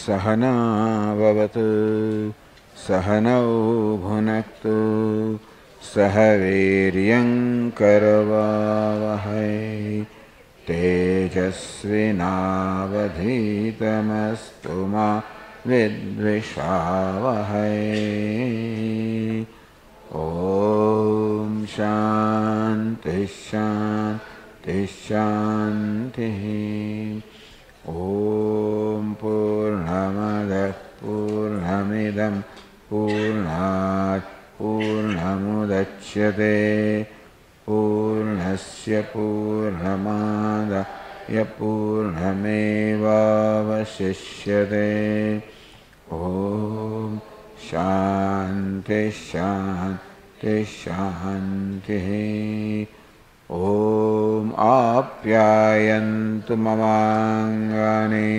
सहना भवतु सहनौ भुनक्तु सह वीर्यं करवावहै तेजस्विनावधीतमस्तु मा विद्विषावहै। ओम शांति शांति शांति। ओम पूर्णमदः पूर्णमिदं पूर्णात् पूर्णमुदच्यते पूर्णस्य पूर्णमादाय पूर्णमेवावशिष्यते। ओम शांति शांति शांति। ओम आप्यायन्तु ममाङ्गानि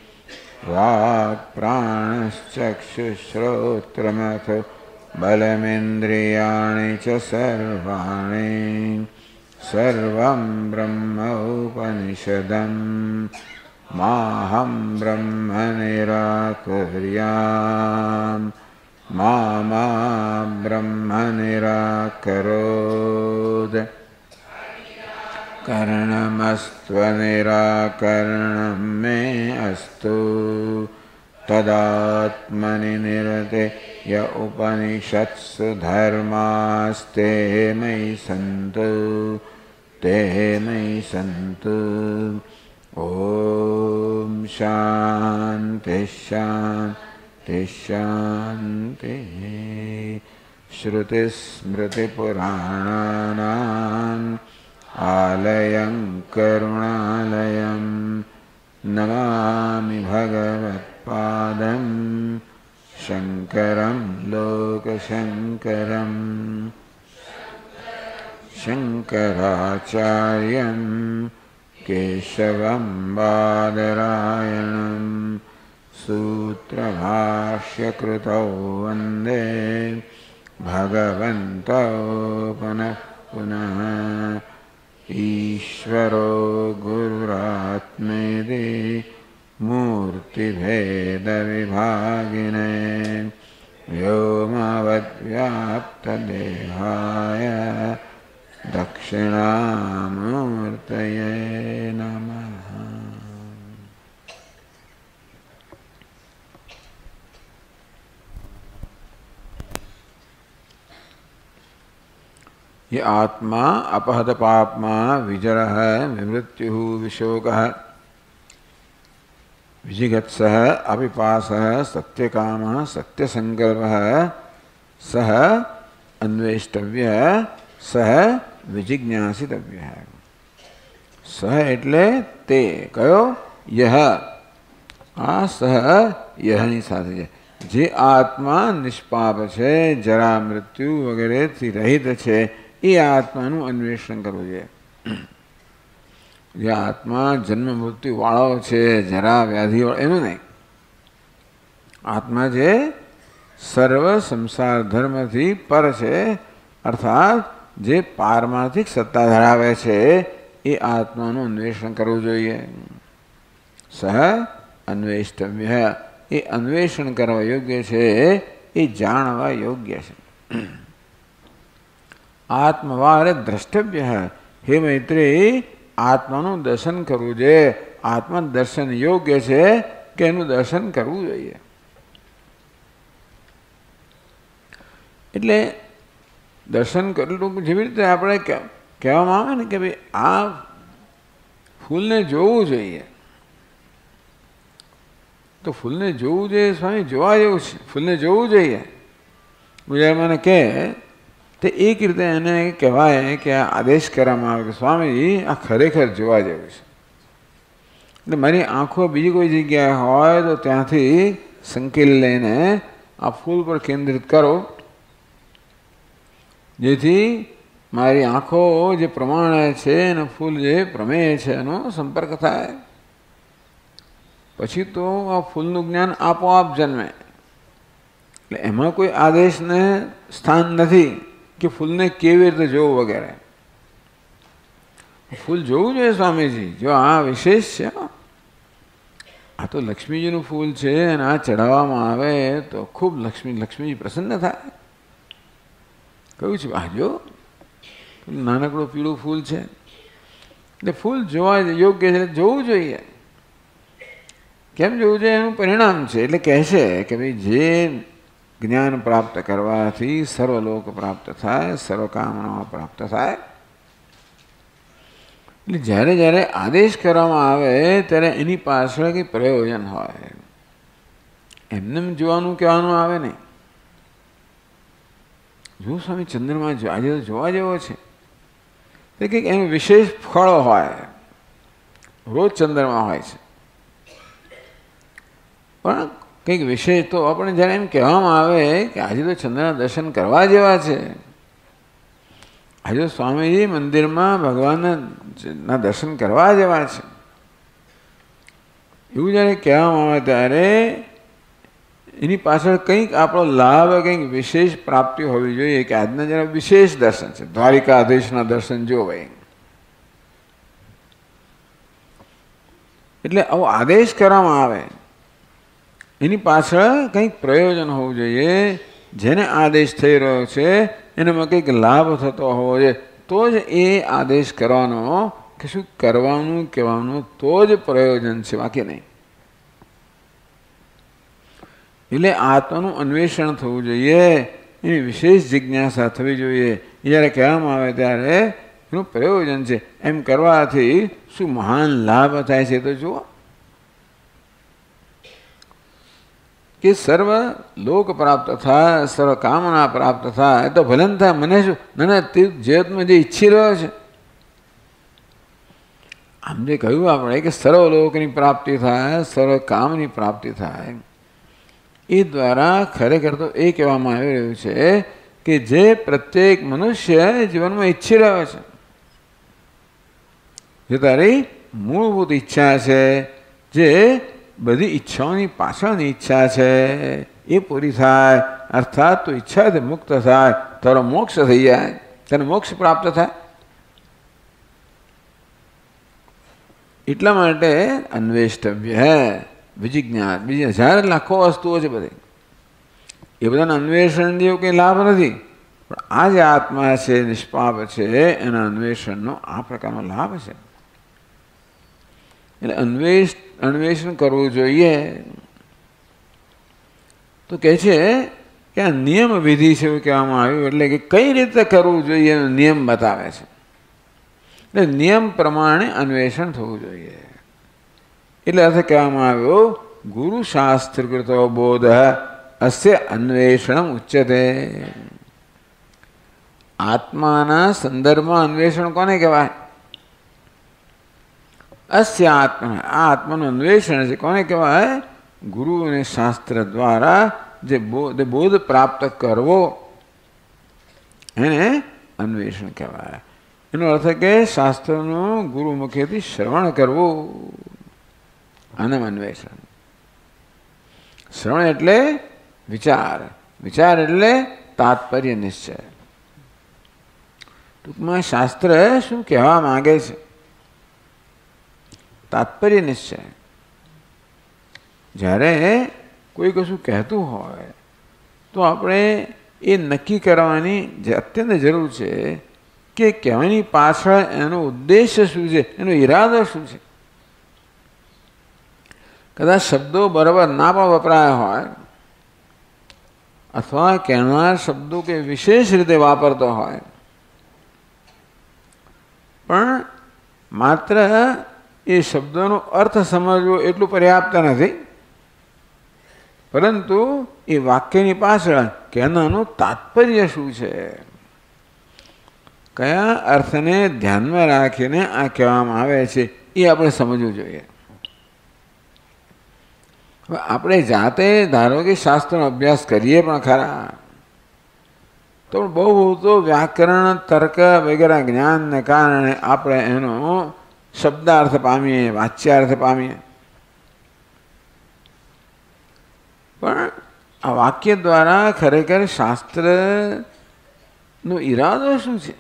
वाक्प्राणश्चक्षुश्रोत्रमथो बलमिन्द्रियाणि च सर्वाणि सर्वं ब्रह्म उपनिषदं माहं ब्रह्म निराकुर्याम् मा ब्रह्म निराकरोत्। करणमस्त्वनिराकरणं मे अस्तु तदात्मनि निरते य उपनिषत्सु धर्मास्ते मयि सन्तु ते मयि सन्तु। ओम शांति शांति शांति। श्रुतिस्मृतिपुराणानाम् आलयं करुणालयं नमामि भगवत्पादं शङ्करं लोकशङ्करं शङ्कराचार्यं केशवं बादरायणं सूत्रभाष्यकृतौ वन्दे भगवन्तौ पुनः पुनः। ईश्वरो गुरुरात्मेति मूर्तिभेदविभागिने व्योमवद्व्याप्तदेहाय दक्षिणामूर्तये नमः। ये आत्मा अपहत पाप्मा विजरः विमृत्युः विशोकः विजिगत्सः अपिपासः सत्यकामः सत्यसंकल्पः सह अन्वेष्टव्यः सह विजिज्ञासितव्यः। सह एटले ते कयो यह आ सह यहनी साथे जे आत्मा निष्पाप छे जरा मृत्यु वगैरह थी रहित छे એ આત્માનું અન્વેષણ કરવું જોઈએ। જે આત્મા જન્મ મૃત્યુ વાળો છે જરા વ્યાધિ વાળો એનું નહીં, આત્મા જે સર્વ સંસાર ધર્મથી પર છે અર્થાત જે પારમાર્થિક સત્તા ધરાવે છે એ આત્માનું અન્વેષણ કરવું જોઈએ। સહ અન્વેષ્ટવ્ય એ અન્વેષણ કરવા યોગ્ય છે એ જાણવા યોગ્ય છે। आत्मवार द्रष्टव्य है। हे मैत्री आत्मानु दर्शन करवू जोईए। आत्मा दर्शन योग्य है कि एनु दर्शन करवू जोईए। एटले दर्शन करेलुं जेवी रीते आपणे कहेवामां आवे ने के भाई आ फूलने जोवू जोईए तो फूलने जोवू जोईए स्वामी जोवा जेवुं छे फूलने जोवू जोईए। गुजरातीमां ने कहे तो एक रीते एने कहेवाय कि आ आदेश करवामां आवे कि स्वामीजी आ खरेखर जोवा जेवुं छे। એટલે મારી આંખો બીજી કોઈ જગ્યાએ હોય તો ત્યાંથી સંકેલી લઈને આ ફૂલ પર કેન્દ્રિત કરો જેથી મારી આંખો જે પ્રમાણે છે અને ફૂલ જે પ્રમેય છે એનો સંપર્ક થાય પછી તો આ ફૂલનું જ્ઞાન આપોઆપ જન્મે। એટલે એમાં કોઈ આદેશને સ્થાન નથી कि फूल ने केवी रीते जोवुं वगैरह। फूल जोवुं जोईए स्वामीजी जो आ विशेष है। આ તો લક્ષ્મીજીનું ફૂલ છે અને આ ચડાવવામાં આવે તો ખૂબ લક્ષ્મીજી પ્રસન્ન થાય. કહ્યું છે આજો નાનકડું પીળું ફૂલ છે એટલે ફૂલ જોવા યોગ્ય છે, જોવું જોઈએ. કેમ જોવું જોઈએ? એનું પરિણામ છે. એટલે કહે છે કે ભાઈ જે જ્ઞાન પ્રાપ્ત કરવાથી સર્વલોક પ્રાપ્ત થાય, સર્વકામનાઓ પ્રાપ્ત થાય. એટલે જ્યારે જ્યારે આદેશ કરવામાં આવે ત્યારે એની પાછળ કંઈ પ્રયોજન હોય. એમને જોવાનું કહેવાનું આવે નહીં. જો સ્વામી ચંદ્રમાં આજે તો જોવા જેવો છે તે કંઈક એનું વિશેષ ફળ હોય. રોજ ચંદ્રમાં હોય છે પણ કંઈક વિશેષ તો આપણે જ્યારે એમ કહેવામાં આવે કે આજે તો ચંદ્રના દર્શન કરવા જેવા છે, આજે સ્વામીજી મંદિરમાં ભગવાનના દર્શન કરવા જેવા છે, એવું જ્યારે કહેવામાં આવે ત્યારે એની પાછળ કંઈક આપણો લાભ, કંઈક વિશેષ પ્રાપ્તિ હોવી જોઈએ કે આજના જરા વિશેષ દર્શન છે, દ્વારિકાધીશના દર્શન જો ભાઈ. એટલે આવો આદેશ કરવામાં આવે એની પાછળ કંઈક પ્રયોજન હોવું જોઈએ. જેને આદેશ થઈ રહ્યો છે એનામાં કંઈક લાભ થતો હોવો જોઈએ તો જ એ આદેશ કરવાનો કે શું કરવાનું કહેવાનું તો જ પ્રયોજન છે, બાકી નહીં. એટલે આત્માનું અન્વેષણ થવું જોઈએ, એની વિશેષ જિજ્ઞાસા થવી જોઈએ. જ્યારે કહેવામાં આવે ત્યારે એનું પ્રયોજન છે. એમ કરવાથી શું મહાન લાભ થાય છે તો જુઓ કે સર્વ લોક પ્રાપ્ત થાય, સર્વ કામના પ્રાપ્ત થાય તો ભલે ને થાય. મને શું નાના તીર્થ જગતમાં જે ઈચ્છી રહ્યો છે આમ જે કહ્યું આપણે કે સર્વ લોકની પ્રાપ્તિ થાય, સર્વ કામની પ્રાપ્તિ થાય, એ દ્વારા ખરેખર તો એ કહેવામાં આવી રહ્યું છે કે જે પ્રત્યેક મનુષ્ય જીવનમાં ઈચ્છી રહ્યો છે, જે તારી મૂળભૂત ઈચ્છા છે, જે બધી ઈચ્છાઓની પાછળની ઈચ્છા છે એ પૂરી થાય. અર્થાત તું ઈચ્છાથી મુક્ત થાય, તારો મોક્ષ થઈ જાય, તને મોક્ષ પ્રાપ્ત થાય. એટલા માટે અન્વેષ્ટવ્ય વિજિજ્ઞાસ, બીજી હજાર લાખો વસ્તુઓ છે બધી, એ બધાના અન્વેષણ જેવું કંઈ લાભ નથી. પણ આ જે આત્મા છે, નિષ્પાપ છે, એના અન્વેષણનો આ પ્રકારનો લાભ છે. એટલે અન્વેષણ કરવું જોઈએ. તો કહે છે કે આ નિયમ વિધિ છે એવું કહેવામાં આવ્યું, એટલે કે કઈ રીતે કરવું જોઈએ એનો નિયમ બતાવે છે. એટલે નિયમ પ્રમાણે અન્વેષણ થવું જોઈએ. એટલે અર્થ કહેવામાં આવ્યો ગુરુ શાસ્ત્રકૃતો બોધ અસ્ય અન્વેષણ ઉચ્યતે. આત્માના સંદર્ભમાં અન્વેષણ કોને કહેવાય? અસ્ય આત્મા, આ આત્માનું અન્વેષણ છે કોને કહેવાય? ગુરુ અને શાસ્ત્ર દ્વારા જે બોધ પ્રાપ્ત કરવો એને અન્વેષણ કહેવાય. એનો અર્થ કે શાસ્ત્રનું ગુરુ મુખેથી શ્રવણ કરવું, આનું અન્વેષણ. શ્રવણ એટલે વિચાર, વિચાર એટલે તાત્પર્ય નિશ્ચય. ટૂંકમાં શાસ્ત્ર શું કહેવા માંગે છે, તાત્પર્ય નિશ્ચય. જ્યારે કોઈ કશું કહેતું હોય તો આપણે એ નક્કી કરવાની જે અત્યંત જરૂર છે કે કહેવાની પાછળ એનો ઉદ્દેશ્ય શું છે, એનો ઈરાદો શું છે. કદાચ શબ્દો બરાબર ના પણ વપરાયા હોય અથવા કહેનાર શબ્દો કે વિશેષ રીતે વાપરતો હોય પણ માત્ર એ શબ્દોનો અર્થ સમજવો એટલું પર્યાપ્ત નથી, પરંતુ એ વાક્યની પાછળ કહેનાનું તાત્પર્ય શું છે, કયા અર્થને ધ્યાનમાં રાખીને આ કહેવામાં આવે છે એ આપણે સમજવું જોઈએ. હવે આપણે જાતે ધારો કે શાસ્ત્રનો અભ્યાસ કરીએ પણ ખરા તો બહુ તો વ્યાકરણ, તર્ક વગેરે જ્ઞાનને કારણે આપણે એનો શબ્દાર્થ પામીએ, વાચ્યાર્થ પામીએ. પણ આ વાક્ય દ્વારા ખરેખર શાસ્ત્રનો ઈરાદો શું છે?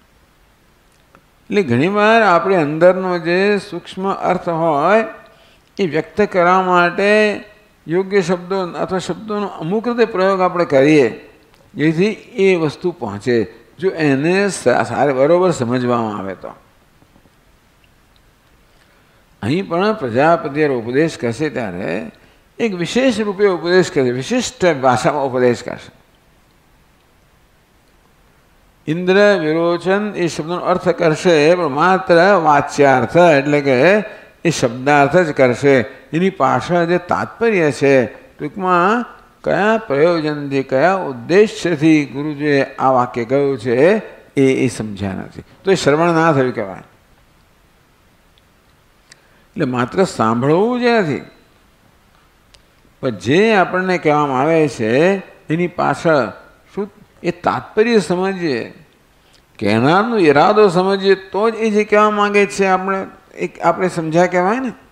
એટલે ઘણીવાર આપણે અંદરનો જે સૂક્ષ્મ અર્થ હોય એ વ્યક્ત કરવા માટે યોગ્ય શબ્દો અથવા શબ્દોનો અમુક રીતે પ્રયોગ આપણે કરીએ જેથી એ વસ્તુ પહોંચે, જો એને બરોબર સમજવામાં આવે તો. અહીં પણ પ્રજાપતિ ઉપદેશ કરશે ત્યારે એક વિશેષ રૂપે ઉપદેશ કરશે, વિશિષ્ટ ભાષામાં ઉપદેશ કરશે. ઇન્દ્ર વિરોચન એ શબ્દનો અર્થ કરશે પણ માત્ર વાચ્યાર્થ એટલે કે એ શબ્દાર્થ જ કરશે. એની પાછળ જે તાત્પર્ય છે, ટૂંકમાં કયા પ્રયોજનથી કયા ઉદ્દેશ્યથી ગુરુજીએ આ વાક્ય કહ્યું છે એ સમજ્યા નથી, તો એ શ્રવણ ના થયું કહેવાય. એટલે માત્ર સાંભળવું જ નથી, પણ જે આપણને કહેવામાં આવે છે એની પાછળ શું એ તાત્પર્ય સમજીએ, કહેનારનો ઈરાદો સમજીએ તો જ એ જે કહેવા માંગે છે આપણે સમજ્યા કહેવાય ને.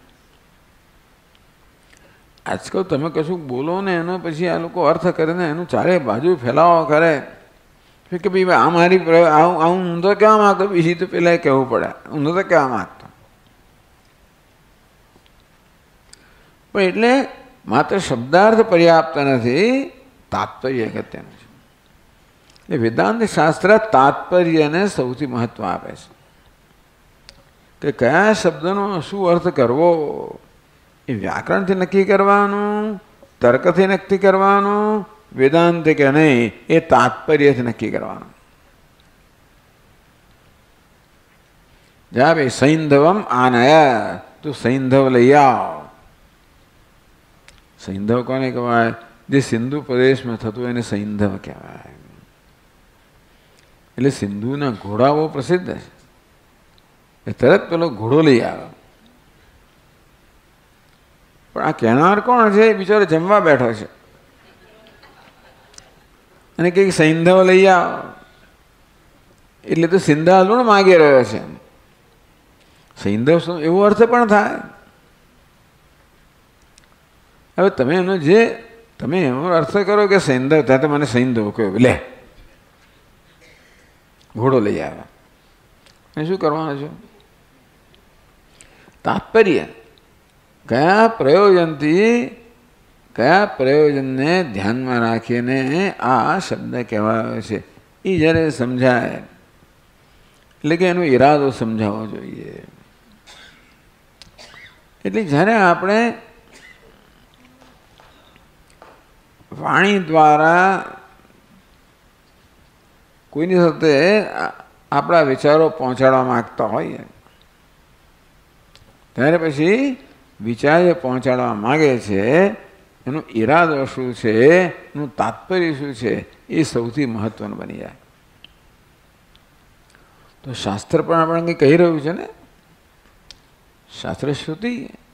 આજકાલ તમે કશું બોલો ને એનો પછી આ લોકો અર્થ કરીને એનું ચારે બાજુ ફેલાવો કરે કે ભાઈ આ મારી હું તો કહેવા માગતો, બીજી તો પેલા કહેવું પડે, હું તો કહેવા માગતો. પણ એટલે માત્ર શબ્દાર્થ પર્યાપ્ત નથી, તાત્પર્ય અગત્યનું છે. એટલે વેદાંત શાસ્ત્ર તાત્પર્યને સૌથી મહત્વ આપે છે કે કયા શબ્દનો શું અર્થ કરવો એ વ્યાકરણથી નક્કી કરવાનું, તર્કથી નક્કી કરવાનું, વેદાંત કે નહીં એ તાત્પર્યથી નક્કી કરવાનું. જા ભાઈ સૈંધવમ આનય, તું સૈંધવ લઈ આવ. સૈંધવ કોને કહેવાય? જે સિંધુ પ્રદેશમાં થતું એને સૈંધવ કહેવાય. એટલે સિંધુના ઘોડા બહુ પ્રસિદ્ધ છે, એ તરત પેલો ઘોડો લઈ આવે. પણ આ કહેનાર કોણ છે? બિચારો જમવા બેઠો છે અને કંઈક સૈંધવ લઈ આવ એટલે તો સિંધાલુણ માગી રહ્યો છે. સૈંધવ શું એવો અર્થ પણ થાય. હવે તમે એનો અર્થ કરો કે સૈંધવ, ત્યાં તો મને સૈંધવ કહ્યું, લે ઘોડો લઈ આવ્યા, એ શું કરવાનું છે? તાત્પર્ય કયા પ્રયોજનને ધ્યાનમાં રાખીને આ શબ્દ કહેવાયો છે એ જ્યારે સમજાય એટલે કે એનો ઈરાદો સમજાવવો જોઈએ. એટલે જ્યારે આપણે વાણી દ્વારા કોઈની સાથે આપણા વિચારો પહોંચાડવા માગતા હોઈએ ત્યારે પછી વિચાર જે પહોંચાડવા માગે છે એનો ઈરાદો શું છે, એનું તાત્પર્ય શું છે એ સૌથી મહત્વનું બની જાય. તો શાસ્ત્ર પણ આપણે કંઈ કહી રહ્યું છે ને, શાસ્ત્ર શ્રુતિ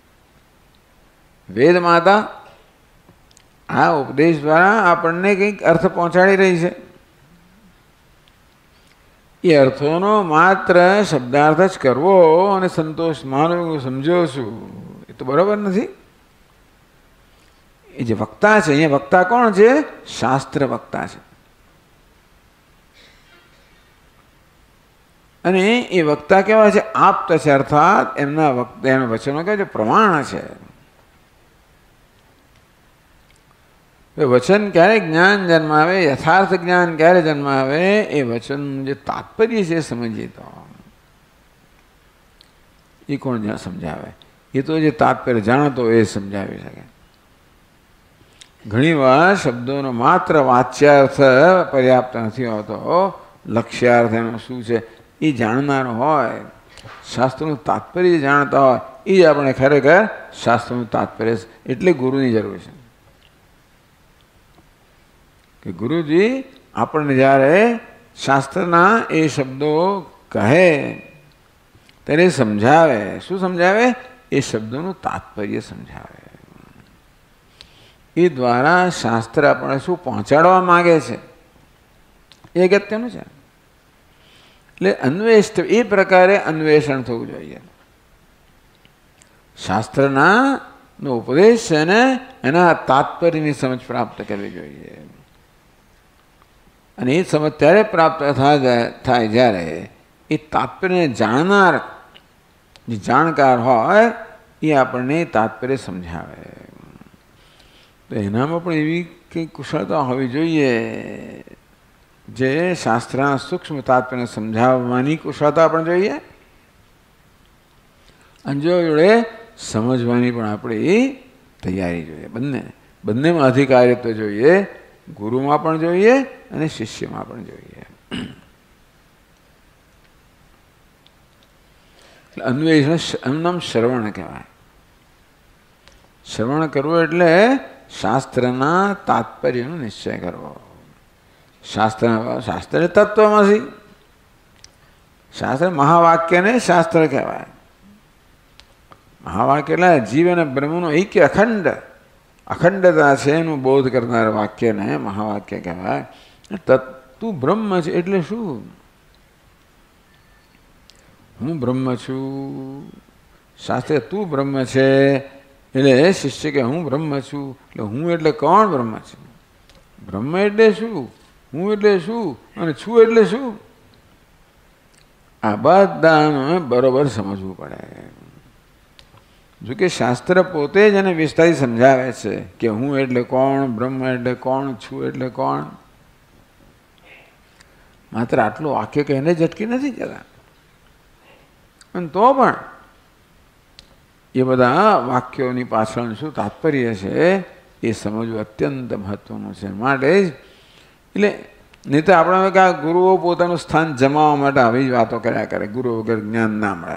વેદ માતા આ ઉપદેશ દ્વારા આપણને કંઈક અર્થ પહોંચાડી રહી છે. એ અર્થોનો માત્ર શબ્દાર્થ જ કરવો અને સંતોષ માનવો, સમજો છું, એ તો બરાબર નથી. એ જે વક્તા છે, અહીંયા વક્તા કોણ છે? શાસ્ત્ર વક્તા છે. અને એ વક્તા કેવા છે? આપ્ત છે, અર્થાત એના વચનો કે જે પ્રમાણ છે. વચન ક્યારે જ્ઞાન જન્માવે, યથાર્થ જ્ઞાન ક્યારે જન્માવે? એ વચનનું જે તાત્પર્ય છે સમજીએ તો. એ કોણ સમજાવે? એ તો જે તાત્પર્ય જાણતો એ સમજાવી શકે. ઘણીવાર શબ્દોનો માત્ર વાચ્યાર્થ પર્યાપ્ત નથી હોતો, લક્ષ્યાર્થ એનો શું છે એ જાણનાર હોય, શાસ્ત્રનું તાત્પર્ય જાણતા હોય, એ જ આપણે ખરેખર શાસ્ત્રનું તાત્પર્ય. એટલે ગુરુની જરૂર છે કે ગુરુજી આપણને જ્યારે શાસ્ત્રના એ શબ્દો કહે ત્યારે સમજાવે. શું સમજાવે? એ શબ્દોનું તાત્પર્ય સમજાવે. એ દ્વારા શાસ્ત્ર આપણે શું પહોંચાડવા માગે છે એ અગત્યનું છે. એટલે એ પ્રકારે અન્વેષણ થવું જોઈએ. શાસ્ત્રના ઉપદેશ છે ને એના તાત્પર્યની સમજ પ્રાપ્ત કરવી જોઈએ. અને એ સમજ ત્યારે પ્રાપ્ત થાય જ્યારે એ તાત્પર્યને જાણનાર જે જાણકાર હોય એ એ આપણને તાત્પર્ય સમજાવે. તો એનામાં પણ એવી કંઈ કુશળતા હોવી જોઈએ જે શાસ્ત્રના સૂક્ષ્મ તાત્પર્યને સમજાવવાની કુશળતા પણ જોઈએ અને જોડે સમજવાની પણ આપણે તૈયારી જોઈએ. બંનેમાં અધિકારીત્વ જોઈએ, ગુરુમાં પણ જોઈએ અને શિષ્યમાં પણ જોઈએ. અન્વેષણ નામ શ્રવણ કહેવાય. શ્રવણ કરવું એટલે શાસ્ત્રના તાત્પર્યનો નિશ્ચય કરવો. શાસ્ત્ર તત્વમસી, શાસ્ત્ર મહાવાક્યને શાસ્ત્ર કહેવાય. મહાવાક્ય એટલે જીવ અને બ્રહ્મનું ઐક્ય અખંડતા છે એનું બોધ કરનાર વાક્યને મહાવાક્ય કહેવાય. તું બ્રહ્મ છે એટલે શું? હું બ્રહ્મ છું. શાસ્ત્રે તું બ્રહ્મ છે એટલે શિષ્ય કે હું બ્રહ્મ છું. એટલે હું એટલે કોણ બ્રહ્મ છે? બ્રહ્મ એટલે શું? હું એટલે શું? અને છું એટલે શું? આ બધાને બરોબર સમજવું પડે. જોકે શાસ્ત્ર પોતે જ એને વિસ્તારી સમજાવે છે કે હું એટલે કોણ, બ્રહ્મ એટલે કોણ, છું એટલે કોણ. માત્ર આટલું વાક્ય કહીને ઝટકી નથી જતા. અને તો પણ એ બધા વાક્યોની પાછળ શું તાત્પર્ય છે એ સમજવું અત્યંત મહત્વનું છે. માટે જ એટલે નહીં તો આપણે કે આ ગુરુઓ પોતાનું સ્થાન જમાવવા માટે આવી જ વાતો કર્યા કરે. ગુરુ વગર જ્ઞાન ના મળે.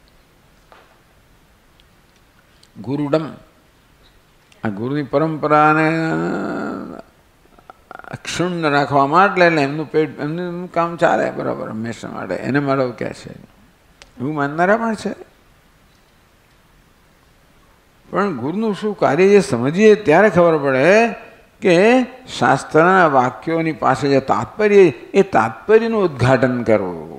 ગુરુડમ, આ ગુરુની પરંપરાને ક્ષુણ્ણ રાખવા માટે એટલે એમનું પેટ એમનું કામ ચાલે બરાબર હંમેશા માટે. એને મારો કહે છે એવું માનનારા પણ છે. પણ ગુરુનું શું કાર્ય જે સમજીએ ત્યારે ખબર પડે કે શાસ્ત્રના વાક્યોની પાસે જે તાત્પર્ય એ તાત્પર્યનું ઉદ્ઘાટન કરવું.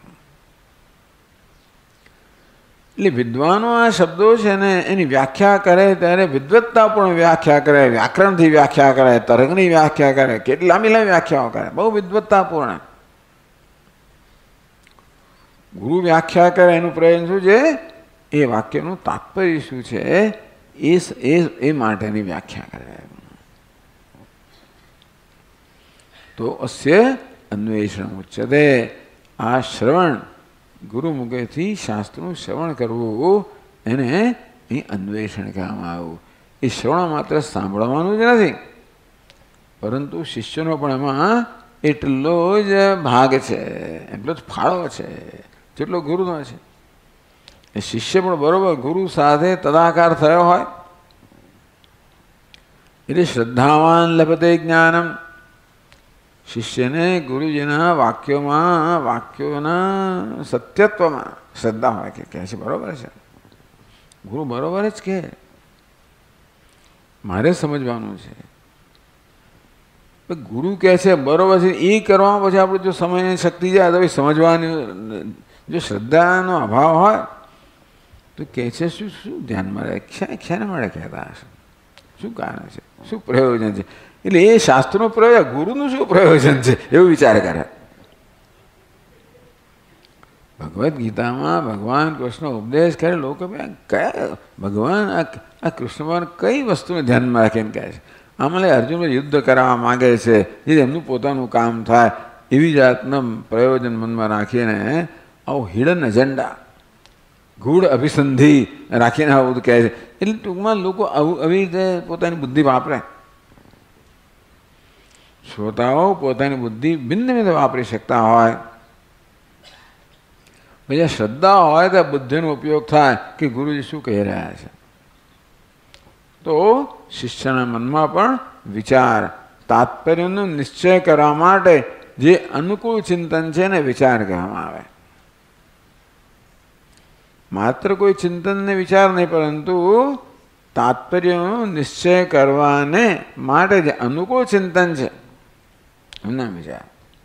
એટલે વિદ્વાનો આ શબ્દો છે ને એની વ્યાખ્યા કરે ત્યારે વિદ્વત્તાપૂર્ણ વ્યાખ્યા કરે, વ્યાકરણથી વ્યાખ્યા કરે, તર્કની વ્યાખ્યા કરે, કેટલી લાંબી વ્યાખ્યાઓ કરે, બહુ વિદ્વત્તાપૂર્ણ. ગુરુ વ્યાખ્યા કરે એનું પ્રયોજન શું છે? એ વાક્યનું તાત્પર્ય શું છે એ માટેની વ્યાખ્યા કરે. તો અસ્ય અન્વેષણ ઉચ્યતે. આ શ્રવણ ગુરુ મુખેથી શાસ્ત્રનું શ્રવણ કરવું એને અહીં અન્વેષણ કહેવામાં આવ્યું. એ શ્રવણ માત્ર સાંભળવાનું જ નથી, પરંતુ શિષ્યનો પણ એમાં એટલો જ ભાગ છે, એટલો જ ફાળો છે જેટલો ગુરુનો છે. એ શિષ્ય પણ બરોબર ગુરુ સાથે તદાકાર થયો હોય એટલે શ્રદ્ધાવાન લભતે જ્ઞાનમ. શિષ્યને ગુરુજીના વાક્યોના સત્યત્વમાં શ્રદ્ધા હોય કે કહે છે બરોબર છે, ગુરુ બરોબર જ કે મારે સમજવાનું છે. ગુરુ કહે છે બરોબર છે એ કરવામાં પછી આપણે જો સમયની શક્તિ જાય તો સમજવાની જો શ્રદ્ધાનો અભાવ હોય તો કહે છે શું શું ધ્યાનમાં રહે, ખ્યાને મળે કહેતા હશે, શું કારણ છે, શું પ્રયોજન છે. એટલે એ શાસ્ત્રનો પ્રયોજન, ગુરુનું શું પ્રયોજન છે એવું વિચાર કરે. ભગવદ્ ગીતામાં ભગવાન કૃષ્ણ ઉપદેશ કરે, લોકો કયા ભગવાન આ કૃષ્ણ ભગવાન કઈ વસ્તુને ધ્યાનમાં રાખીને કહે છે. આમાં અર્જુન યુદ્ધ કરાવવા માગે છે, જે એમનું પોતાનું કામ થાય એવી જાતના પ્રયોજન મનમાં રાખીને આવું હિડન એજન્ડા, ગૂઢ અભિસંધિ રાખીને આવું કહે છે. એટલે ટૂંકમાં લોકો આવું આવી રીતે પોતાની બુદ્ધિ વાપરે. શ્રોતાઓ પોતાની બુદ્ધિ ભિન્ન ભિન્ન વાપરી શકતા હોય, પછી શ્રદ્ધા હોય તો બુદ્ધિનો ઉપયોગ થાય કે ગુરુજી શું કહી રહ્યા છે. તો શિષ્યના મનમાં પણ વિચાર તાત્પર્યનો નિશ્ચય કરવા માટે જે અનુકૂળ ચિંતન છે ને વિચાર કહેવામાં આવે. માત્ર કોઈ ચિંતન ને વિચાર નહીં, પરંતુ તાત્પર્યનો નિશ્ચય કરવાને માટે જે અનુકૂળ ચિંતન છે એમના વિચાર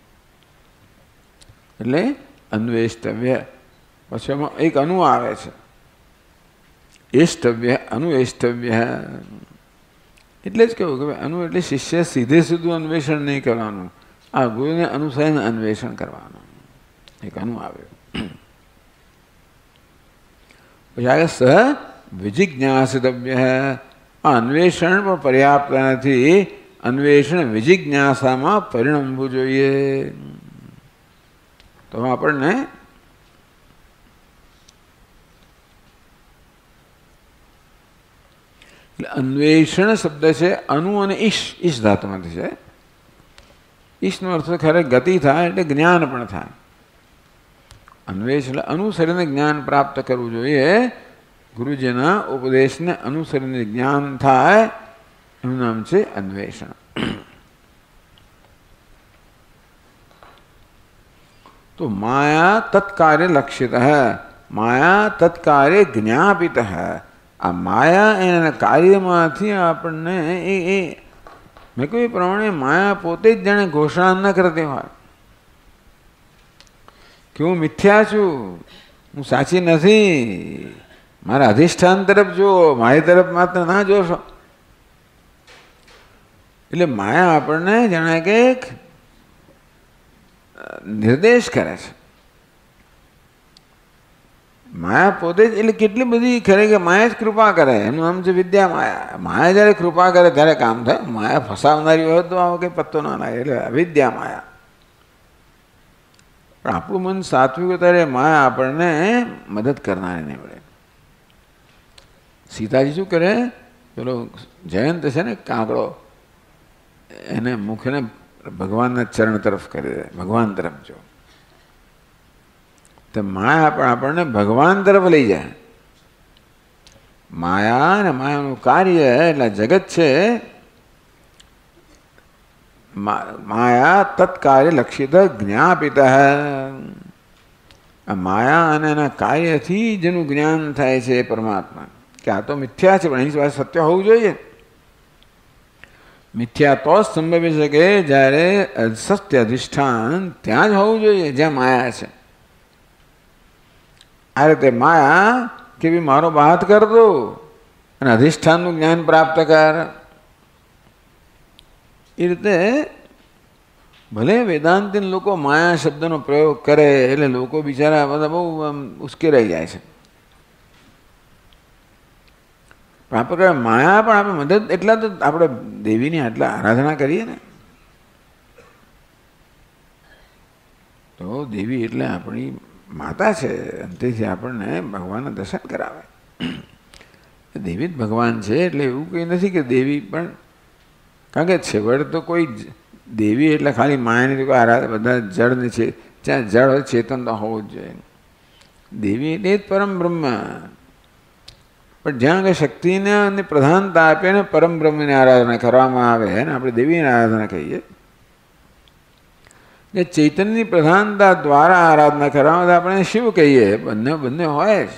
એટલે અન્વેષ્ટવ્ય. પછી એમાં એક અનુ આવે છે, એષ્ટવ્ય, અનુએષ્ટવ્ય. એટલે જ કહ્યું કે અનુ એટલે શિષ્ય સીધે સીધું અન્વેષણ નહીં કરવાનું, આ ગુરુને અનુસરીને અન્વેષણ કરવાનું. એક અનુ આવ્યો. પછી આગળ સહ વિજિજ્ઞાસિતવ્ય. અન્વેષણ પણ પર્યાપ્ત નથી, અન્વેષણ વિજિજ્ઞાસામાં પરિણમવું જોઈએ. તો આપણને એટલે અન્વેષણ શબ્દ છે અનુ અને ઈશ ધાતુમાંથી છે. ઈશનો અર્થ ખરે ગતિ થાય એટલે જ્ઞાન પણ થાય. અન્વેષણ અનુસરીને જ્ઞાન પ્રાપ્ત કરવું જોઈએ. ગુરુજીના ઉપદેશને અનુસરીને જ્ઞાન થાય એનું નામ છે અન્વેષણ. તો માયા તત્કાર્ય લક્ષિત, માયા તત્કાર્ય જ્ઞાપિત. આ માયા એના કાર્યમાંથી આપણને એ મેં કહ્યું એ પ્રમાણે માયા પોતે જ જાણે ઘોષણા ન કરતી હોય કે હું મિથ્યા છું, હું સાચી નથી, મારા અધિષ્ઠાન તરફ જુઓ, મારી તરફ માત્ર ના જોશો. એટલે માયા આપણને જાણે કે નિર્દેશ કરે છે. માયા પોતે જ એટલે કેટલી બધી ખરે કે માયા જ કૃપા કરે, એનું નામ છે વિદ્યા માયા. માયા જ્યારે કૃપા કરે ત્યારે કામ થાય. માયા ફસાવનારી હોય તો આવો કંઈ પત્તો ના લાગે, એટલે અવિદ્યા માયા. પણ આપણું મન સાત્વિક ત્યારે માયા આપણને મદદ કરનારી નહીં મળે. સીતાજી શું કરે, પેલો જયંત છે ને કાંકડો, એને મુખને ભગવાનના ચરણ તરફ કરી દે, ભગવાન તરફ જો. તો માયા પણ આપણને ભગવાન તરફ લઈ જાય. માયા અને માયાનું કાર્ય એટલે જગત છે. માયા તત્કાર્ય લક્ષિત જ્ઞાપિત. માયા અને એના કાર્યથી જેનું જ્ઞાન થાય છે પરમાત્મા, કે આ તો મિથ્યા છે પણ એની પાસે સત્ય હોવું જોઈએ. મિથ્યા તો જ સંભવી શકે જ્યારે સત્ય અધિષ્ઠાન ત્યાં જ હોવું જોઈએ જ્યાં માયા છે. આ રીતે માયા કે ભી મારો બાત કર દો અને અધિષ્ઠાનનું જ્ઞાન પ્રાપ્ત કર. એ રીતે ભલે વેદાંતિન લોકો માયા શબ્દનો પ્રયોગ કરે એટલે લોકો બિચારા બધા બહુ ઉશ્કેરાઈ જાય છે. પણ આપણે માયા પણ આપણે મદદ એટલા તો આપણે દેવીની આટલા આરાધના કરીએ ને, તો દેવી એટલે આપણી માતા છે, અંતેથી આપણને ભગવાનના દર્શન કરાવે. દેવી જ ભગવાન છે એટલે એવું કંઈ નથી કે દેવી પણ, કારણ કે છેવટે તો કોઈ દેવી એટલે ખાલી માયાની કોઈ આરાધના, બધા જળને છે, ત્યાં જળ હોય ચેતન તો હોવું જ જોઈએ. દેવી એટલે જ પરમ બ્રહ્મ. પણ જ્યાં આગળ શક્તિને અને પ્રધાનતા આપે ને પરમ બ્રહ્મની આરાધના કરવામાં આવે ને આપણે દેવીની આરાધના કહીએ. જે ચૈતન્યની પ્રધાનતા દ્વારા આરાધના કરવામાં આપણે શિવ કહીએ. બંને હોય જ.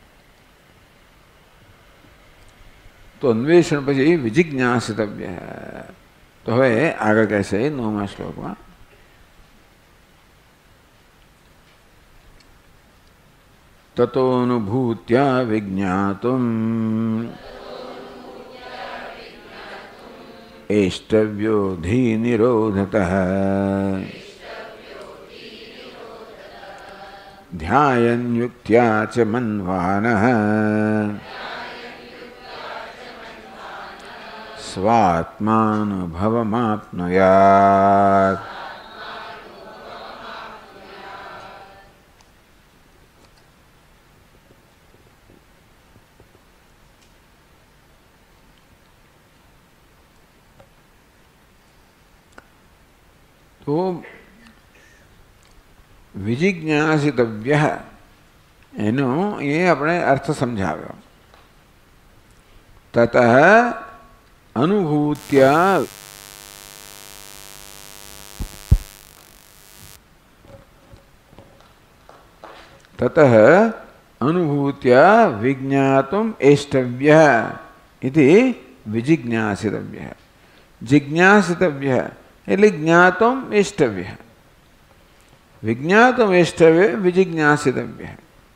તો અન્વેષણ પછી વિજિજ્ઞાસિતવ્ય. તો હવે આગળ કહેશે 9મા શ્લોકમાં, તતોનુભૂત્યા વિજ્ઞાતુમ એષ્ટવ્યો ધી નિરોધતઃ ધ્યાયન યુક્ત્યા ચ મન્વાનઃ સ્વાત્માનુભવમાપ્નુયાત. તો વિજિજ્ઞાસિતવ્ય એનો એ આપણે અર્થ સમજાવ્યો. તતઃ અનુભૂત્યા તતઃ અનુભૂત્યા વિજ્ઞાતુમ એષ્ટવ્ય ઇતિ વિજિજ્ઞાસિતવ્ય. જિજ્ઞાસિતવ્ય એટલે જ્ઞાતુમ એષ્ટવ્ય. વિજ્ઞાતુમ એષ્ટવ્ય વિજિજ્ઞાસિતવ્ય.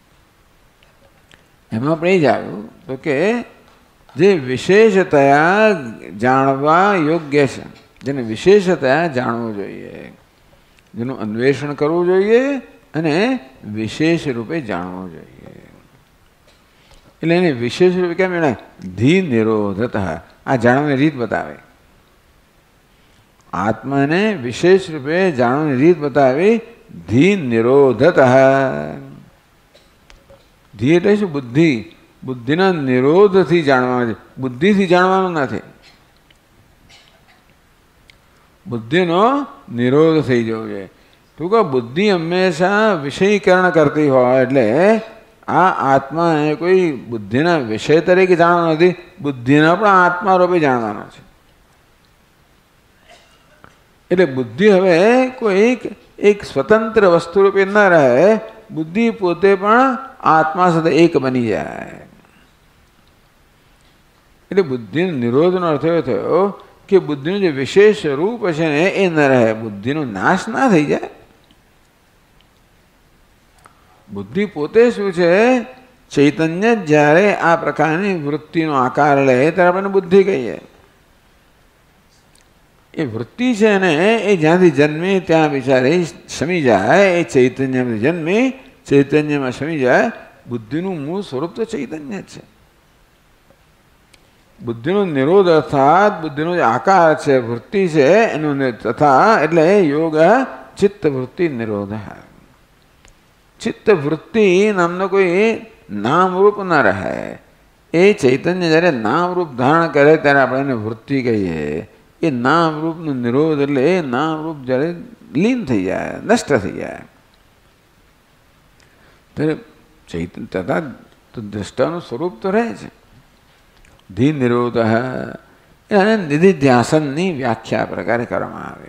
એમાં આપણે એ જ આવ્યું તો કે જે વિશેષતયા જાણવા યોગ્ય છે, જેને વિશેષતયા જાણવું જોઈએ, જેનું અન્વેષણ કરવું જોઈએ અને વિશેષ રૂપે જાણવું જોઈએ. એટલે એને વિશેષ રૂપે કેમ એને ધી નિરોધત આ જાણવાની રીત બતાવે. આત્માને વિશેષ રૂપે જાણવાની રીત બતાવી ધી નિરોધત. ધી એટલે શું? બુદ્ધિ. બુદ્ધિના નિરોધથી જાણવાનું છે, બુદ્ધિથી જાણવાનું નથી. બુદ્ધિનો નિરોધ થઈ જવો જોઈએ. ટૂંકા બુદ્ધિ હંમેશા વિષયીકરણ કરતી હોય એટલે આ આત્માને કોઈ બુદ્ધિના વિષય તરીકે જાણવાનો નથી, બુદ્ધિના પણ આત્મા રૂપે જાણવાનો છે. એટલે બુદ્ધિ હવે કોઈ એક સ્વતંત્ર વસ્તુ રૂપે ન રહે, બુદ્ધિ પોતે પણ આત્મા સાથે એક બની જાય. એટલે બુદ્ધિનો નિરોધનો અર્થ એવો થયો કે બુદ્ધિનું જે વિશેષ રૂપ છે ને એ ન રહે, બુદ્ધિનો નાશ ના થઈ જાય. બુદ્ધિ પોતે શું છે? ચૈતન્ય જ્યારે આ પ્રકારની વૃત્તિનો આકાર લે ત્યારે આપણે બુદ્ધિ કહીએ. એ વૃત્તિ છે ને એ જ્યાંથી જન્મે ત્યાં બિચારી શમી જાય, એ ચૈતન્યમાં જન્મી ચૈતન્યમાં શમી જાય. બુદ્ધિનું મૂળ સ્વરૂપ તો ચૈતન્ય જ છે. બુદ્ધિનો નિરોધ અર્થાત બુદ્ધિનો જે આકાર છે, વૃત્તિ છે એનો તથા એટલે યોગ ચિત્ત વૃત્તિ નિરોધ. ચિત્ત વૃત્તિ નામનો કોઈ નામરૂપ ન રહે. એ ચૈતન્ય જ્યારે નામરૂપ ધારણ કરે ત્યારે આપણે એને વૃત્તિ કહીએ. એ નામરૂપનો નિરોધ એટલે એ નામરૂપ જ્યારે લીન થઈ જાય, નષ્ટ થઈ જાય ત્યારે ચૈતન્ય તથા દ્રષ્ટાનું સ્વરૂપ તો રહે છે. ધી નિરોધ એને નિધિધ્યાસનની વ્યાખ્યા પ્રકારે કરવામાં આવે.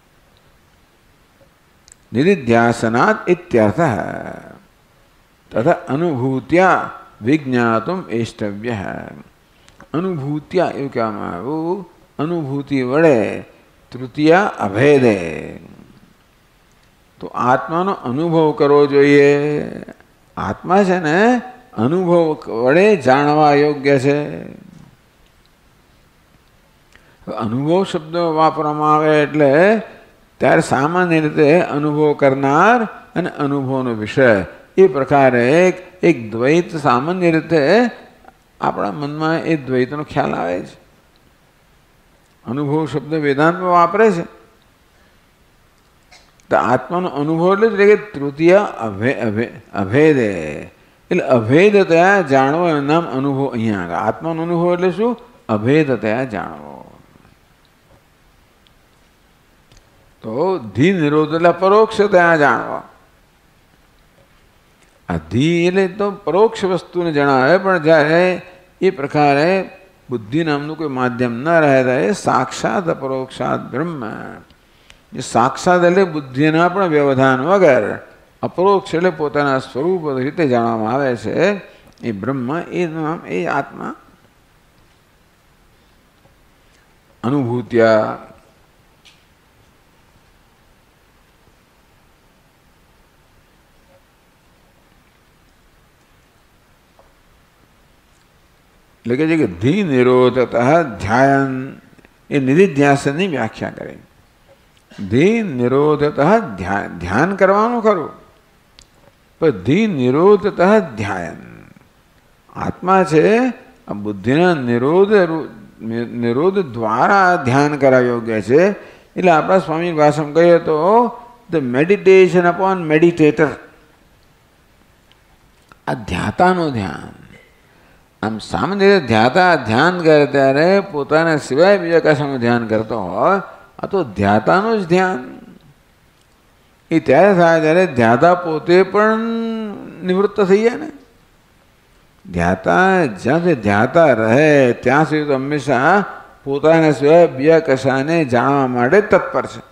નિધિધ્યાસનાત ઇત્યર્થ તથા અનુભૂત્યા વિજ્ઞાતુમ એષ્ટવ્ય. અનુભૂત્યા એવું કહેવામાં આવ્યું, અનુભૂતિ વડે તૃતીય અભેદે. તો આત્માનો અનુભવ કરવો જોઈએ. આત્મા છે ને અનુભવ વડે જાણવા યોગ્ય છે. અનુભવ શબ્દ વાપરવામાં આવે એટલે ત્યારે સામાન્ય રીતે અનુભવ કરનાર અને અનુભવનો વિષય એ પ્રકારે એક દ્વૈત સામાન્ય રીતે આપણા મનમાં એ દ્વૈતનો ખ્યાલ આવે છે. અનુભવ શબ્દ વેદાંતમાં વાપરે છે. તો આત્માનો અનુભવ એટલે કે તૃતીય અભેદે એટલે અભેદતયા જાણવો એનું નામ અનુભવ. અહીંયા આગળ આત્માનો અનુભવ એટલે શું? અભેદતયા જાણવો. તો ધી નિરોધ એટલે પરોક્ષતયા જાણવા. આ ધી એટલે તો પરોક્ષ વસ્તુને જણાવે, પણ જ્યારે એ પ્રકારે બુદ્ધિ નામનું કોઈ માધ્યમ ન રહેતા એ સાક્ષાત અપરોક્ષાત બ્રહ્મ. જે સાક્ષાત એટલે બુદ્ધિના પણ વ્યવધાન વગર અપરોક્ષ એટલે પોતાના સ્વરૂપ રીતે જાણવામાં આવે છે એ બ્રહ્મ, એ નામ એ આત્મા. અનુભૂત્યા એટલે કે જે ધી નિરોધતઃ ધ્યાન એ નિધિધ્યાસનની વ્યાખ્યા કરે. ધી નિરોધતઃ ધ્યાન કરવાનું ખરું, પણ ધી નિરોધતઃ ધ્યાન. આત્મા છે આ બુદ્ધિના નિરોધ દ્વારા ધ્યાન કરવા યોગ્ય છે. એટલે આપણા સ્વામી ભાષામાં કહીએ તો ધ મેડિટેશન અપોન મેડિટેટર. આ ધ્યાતાનું ધ્યાન. આમ સામાન્ય રીતે ધ્યાતા ધ્યાન કરે ત્યારે પોતાના સિવાય બીજા કશાનું ધ્યાન કરતો હોય, આ તો ધ્યાતાનું જ ધ્યાન. એ ત્યારે થાય જ્યારે ધ્યાતા પોતે પણ નિવૃત્ત થઈ જાય ને. ધ્યાતા જ્યાંથી ધ્યાતા રહે ત્યાં સુધી તો હંમેશા પોતાના સિવાય બીજા કશાને જાણવા માટે તત્પર છે.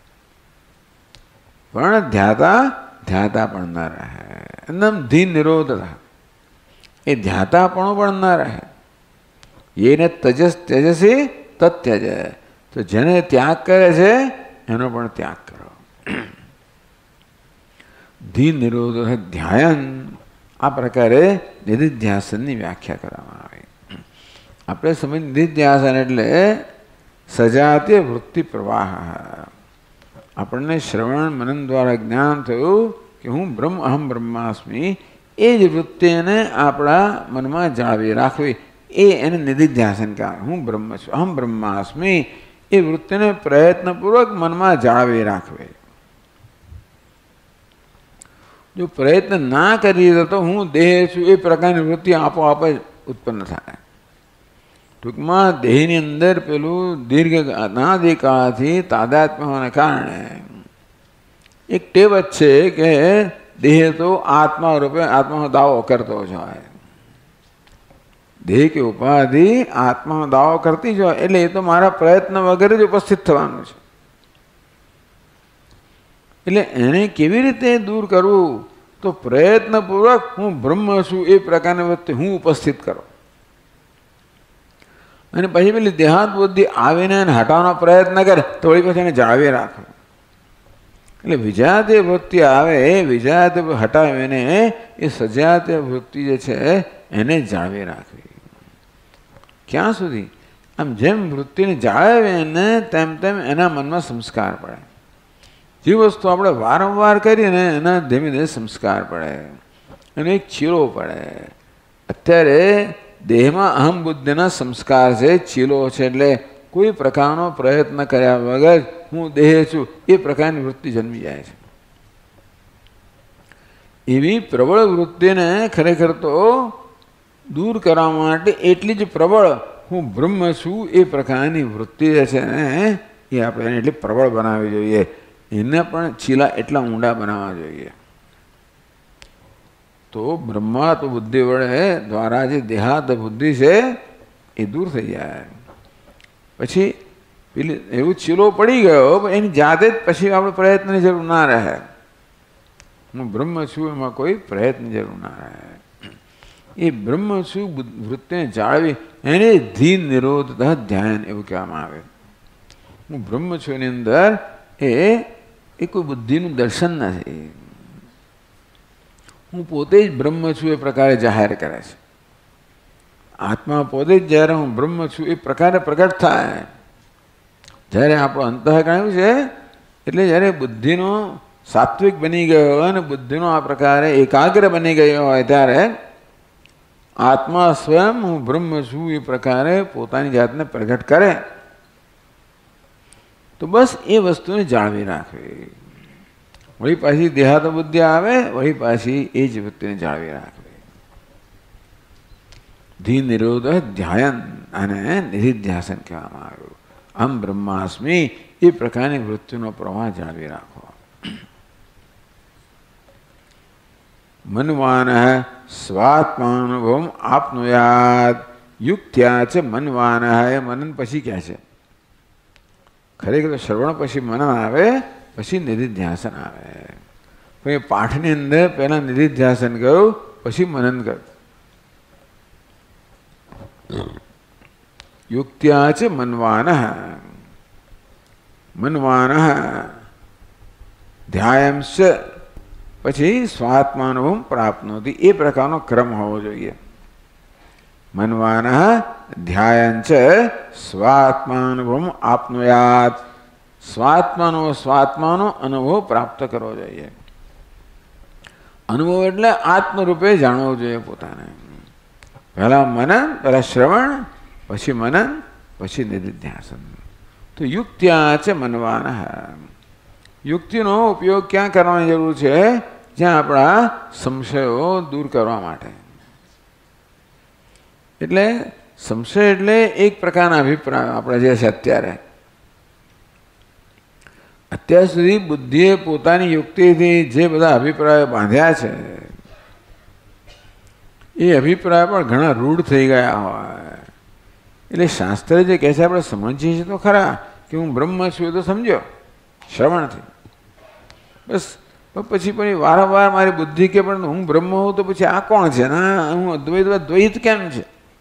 પણ ધ્યાતા પણ ન રહે. એમ ધી નિરોધ રહે. એ ધ્યાતાપણું પણ ન રહે. એને તેજસી તત્યજ. તો જેને ત્યાગ કરે છે એનો પણ ત્યાગ કરો. ધી નિરોધ ધ્યાન. આ પ્રકારે નિધિધ્યાસનની વ્યાખ્યા કરવામાં આવી. આપણે સમજ નિધિધ્યાસન એટલે સજાતીય વૃત્તિ પ્રવાહ. આપણને શ્રવણ મનન દ્વારા જ્ઞાન થયું કે હું અહમ બ્રહ્માસ્મિ એ જ વૃત્તિને આપણા મનમાં જાળવી રાખવી, એ એને નિધિધ્યાસન કહેવાય. હું બ્રહ્મ છું, અહમ બ્રહ્માસ્મિ, એ વૃત્તિને પ્રયત્નપૂર્વક મનમાં જાળવી રાખવી. જો પ્રયત્ન ના કરીએ તો હું દેહ છું એ પ્રકારની વૃત્તિ આપોઆપ જ ઉત્પન્ન થાય. ટૂંકમાં દેહની અંદર પેલું દીર્ઘ અનાદિકાળથી તાદાત્મ્ય હોવાને કારણે એક ટેવ જ છે કે દેહ તો આત્મા રૂપે આત્માનો દાવો કરતો જ હોય. દેહ કે ઉપાધિ આત્માનો દાવો કરતી જ હોય, એટલે એ તો મારા પ્રયત્ન વગેરે જ ઉપસ્થિત થવાનું છે. એટલે એને કેવી રીતે દૂર કરવું? તો પ્રયત્નપૂર્વક હું બ્રહ્મ છું એ પ્રકારની વચ્ચે હું ઉપસ્થિત કરો. અને પછી પેલી દેહાંત બુદ્ધિ આવીને હટાવવાનો પ્રયત્ન કરે તો વળી પછી એને જાળવી રાખો. એટલે વિજાતીય વૃત્તિ આવે એ વિજાતીય હટાવીને એ સજાતીય વૃત્તિ જે છે એને જાળવી રાખવી. ક્યાં સુધી? આમ જેમ વૃત્તિને જાળવે ને તેમ તેમ એના મનમાં સંસ્કાર પડે. જે વસ્તુ આપણે વારંવાર કરીએ ને એના ધીમે ધીમે સંસ્કાર પડે, એનો એક ચીલો પડે. અત્યારે દેહમાં અહમ બુદ્ધિના સંસ્કાર છે, ચીલો છે. એટલે કોઈ પ્રકારનો પ્રયત્ન કર્યા વગર હું દેહ છું એ પ્રકારની વૃત્તિ જન્મી જાય છે. એવી પ્રબળ વૃત્તિને ખરેખર તો દૂર કરવા માટે એટલી જ પ્રબળ હું બ્રહ્મ છું એ પ્રકારની વૃત્તિ જે છે ને એ આપણે એટલી પ્રબળ બનાવવી જોઈએ. એને પણ ચીલા એટલા ઊંડા બનાવવા જોઈએ. તો બ્રહ્માત્મ બુદ્ધિ વડે દ્વારા જે દેહાત બુદ્ધિ છે એ દૂર થઈ જાય. પછી પેલી એવું ચીલો પડી ગયો એની જાતે જ પછી આપણે પ્રયત્નની જરૂર ના રહે. હું બ્રહ્મ છું એમાં કોઈ પ્રયત્ન જરૂર ના રહે. એ બ્રહ્મ છું વૃત્તિને જાળવી એને ધીન નિરોધ ધ્યાન એવું કહેવામાં આવે. હું બ્રહ્મ છું એની અંદર એ કોઈ બુદ્ધિનું દર્શન નથી. હું પોતે જ બ્રહ્મ છું એ પ્રકારે જાહેર કરે છે. આત્મા પોતે જ જ્યારે હું બ્રહ્મ છું એ પ્રકારે પ્રગટ થાય. જ્યારે આપણો અંતઃકરણ એવું છે એટલે જ્યારે બુદ્ધિનો સાત્વિક બની ગયો હોય અને બુદ્ધિનો આ પ્રકારે એકાગ્ર બની ગયો હોય ત્યારે આત્મા સ્વયં હું બ્રહ્મ છું એ પ્રકારે પોતાની જાતને પ્રગટ કરે. તો બસ એ વસ્તુને જાળવી રાખવી. વળી પાછી દેહાત બુદ્ધિ આવે વળી પાછી એ જ વૃત્તિને જાળવી રાખવી. ધી નિરોધ ધ્યાન અને નિધિધ્યાસન કહેવામાં આવ્યું. અહમ બ્રહ્માસ્મિ એ પ્રકારની વૃત્તિનો પ્રવાહ જાળવી રાખો. મનવાન સ્વાત્માનુભવ આપનુયાત યુક્ત્યા છે. મનવાન એ મનન પછી ક્યાં છે? ખરેખર શ્રવણ પછી મનન આવે પછી નિધિધ્યાસન આવે. પણ એ પાઠની અંદર પહેલા નિધિધ્યાસન ગયું પછી મનન ગયું. યુક્ત્યા છે મનવાન મનવાન ધ્યાયંશ પછી સ્વાત્માનુભવ પ્રાપ્નોતિ એ પ્રકારનો ક્રમ હોવો જોઈએ. મનવાન ધ્યાયંચ સ્વાત્માનુભવ આપનુયાત સ્વાત્માનો અનુભવ પ્રાપ્ત કરવો જોઈએ. અનુભવ એટલે આત્મરૂપે જાણવો જોઈએ પોતાને. પહેલા મનન, પહેલા શ્રવણ, પછી મનન, પછી નિધિધ્યાસન. તો યુક્ત્યા છે મનવાન. યુક્તિનો ઉપયોગ ક્યાં કરવાની જરૂર છે? જ્યાં આપણા સંશયો દૂર કરવા માટે. એટલે સંશય એટલે એક પ્રકારના અભિપ્રાય આપણે જે છે અત્યાર સુધી બુદ્ધિએ પોતાની યુક્તિથી જે બધા અભિપ્રાયો બાંધ્યા છે એ અભિપ્રાય પણ ઘણા રૂઢ થઈ ગયા હોય. એટલે શાસ્ત્ર જે કહે છે આપણે સમજીએ છીએ તો ખરા કે હું બ્રહ્મ છું એ તો સમજો શ્રવણથી બસ. પછી પણ વારંવાર મારી બુદ્ધિ કે પણ હું બ્રહ્મ હોઉં તો પછી આ કોણ છે? ના, હું દ્વૈત કેમ છે?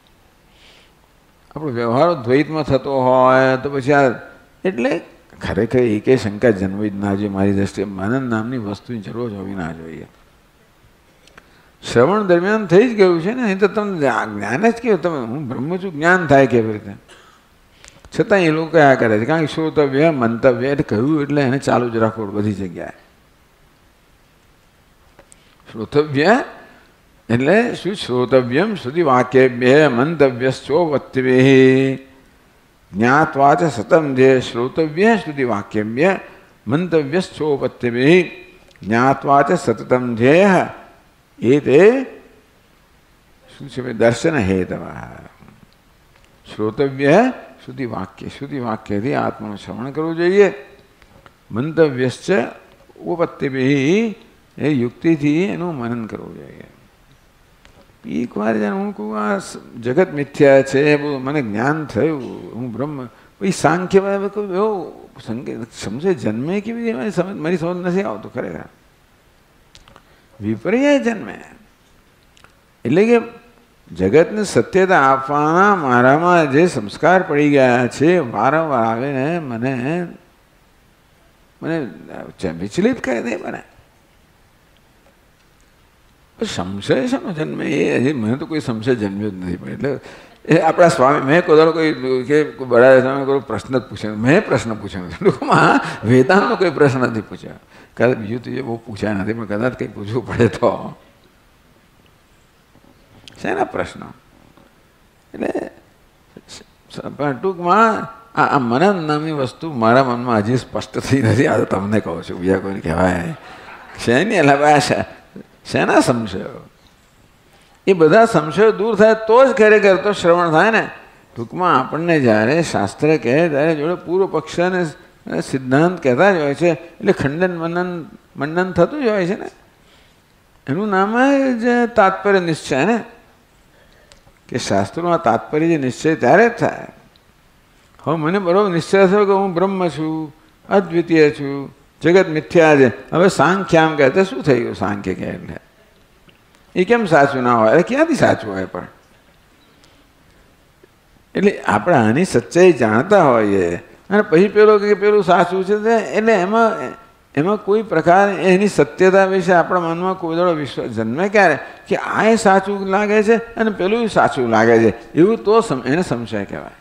આપણો વ્યવહાર દ્વૈતમાં થતો હોય તો પછી આ એટલે ખરેખર એકે શંકા જન્મવી જ ના જોઈએ. મારી દ્રષ્ટિએ મનન નામની વસ્તુની જરૂર જ હોવી ના જોઈએ. શ્રવણ દરમિયાન થઈ જ ગયું છે ને, અહીં તો તમને જ્ઞાન જ કેવું તમે હું બ્રહ્મ છું જ્ઞાન થાય કેવી રીતે? છતાં એ લોકો આ કરે છે કારણ કે શ્રોતવ્ય મંતવ્ય એટલે કહ્યું એટલે એને ચાલુ જ રાખવું બધી જગ્યાએ. શ્રોતવ્ય એટલે શું શ્રોતવ્યમ શ્રુતિ વાક્યેભ્ય મંતવ્યશ્ચોપત્તિભિઃ જ્ઞાત્વા ચ સતમ ધ્યેય શ્રોતવ્ય શ્રુતિ વાક્યેભ્ય મંતવ્યશ્ચોપત્તિભિઃ જ્ઞાત્વા ચ સતતમ ધ્યેય એતે શું છે દર્શન હેતવઃ શ્રોતવ્ય શ્રુતિ વાક્યથી આત્માનું શ્રવણ કરવું જોઈએ. મંતવ્યશ્ચ ઉપપત્તિભિઃ એ યુક્તિથી એનું મનન કરવું જોઈએ. એકવાર જાણે હું કહું આ જગત મિથ્યા છે, મને જ્ઞાન થયું, હું બ્રહ્મ, પછી સાંખ્ય એવો સમજે જન્મે કેવી રીતે મારી સમજ નથી આવતું. ખરેખર વિપર્ય જન્મે. એટલે કે જગતને સત્યતા આપવાના મારામાં જે સંસ્કાર પડી ગયા છે વારંવાર આવીને મને વિચલિત કરી દે. મને સંશય શેનો જન્મે એ હજી મને તો કોઈ સંશય જન્મ્યો જ નથી. એટલે એ આપણા સ્વામી મેં કોઈ કોઈ કે બરાબર સ્વામી કોઈ પ્રશ્ન જ પૂછ્યો, મેં પ્રશ્ન પૂછ્યો નથી. ટૂંકમાં વેદાંતનો કોઈ પ્રશ્ન નથી પૂછ્યો. કદાચ બીજું તો એ બહુ પૂછ્યા નથી, પણ કદાચ કંઈ પૂછવું પડે તો શેના પ્રશ્નો. એટલે ટૂંકમાં આ મનન નામની વસ્તુ મારા મનમાં હજી સ્પષ્ટ થઈ નથી. આ તો તમને કહું છું, બીજા કોઈને કહેવાય શેની અલાવા શેના સંશયો. એ બધા સંશયો દૂર થાય તો જ ખરેખર તો શ્રવણ થાય ને. ટૂંકમાં આપણને જ્યારે શાસ્ત્ર કહે ત્યારે જોડે પૂર્વ પક્ષ અને સિદ્ધાંત કહેતા જ હોય છે. એટલે ખંડન મંડન થતું જ હોય છે ને. એનું નામ જ તાત્પર્ય નિશ્ચય ને, કે શાસ્ત્રોમાં તાત્પર્ય જે નિશ્ચય ત્યારે જ થાય. હવે મને બરોબર નિશ્ચય થયો કે હું બ્રહ્મ છું, અદ્વિતીય છું, જગત મિથ્યા છે. હવે સાંખ્ય આમ કહે તો શું થઈ ગયું? સાંખ્ય કહે એટલે એ કેમ સાચું ના હોય? એટલે ક્યાંથી સાચું હોય? પણ એટલે આપણે આની સચ્ચાઈ જાણતા હોઈએ અને પછી પેલું સાચું છે એટલે એમાં કોઈ પ્રકાર એની સત્યતા વિશે આપણા મનમાં કોઈ દાડો વિશ્વાસ જન્મે ક્યારે કે આ એ સાચું લાગે છે અને પેલું સાચું લાગે છે, એવું તો એને સંશય કહેવાય.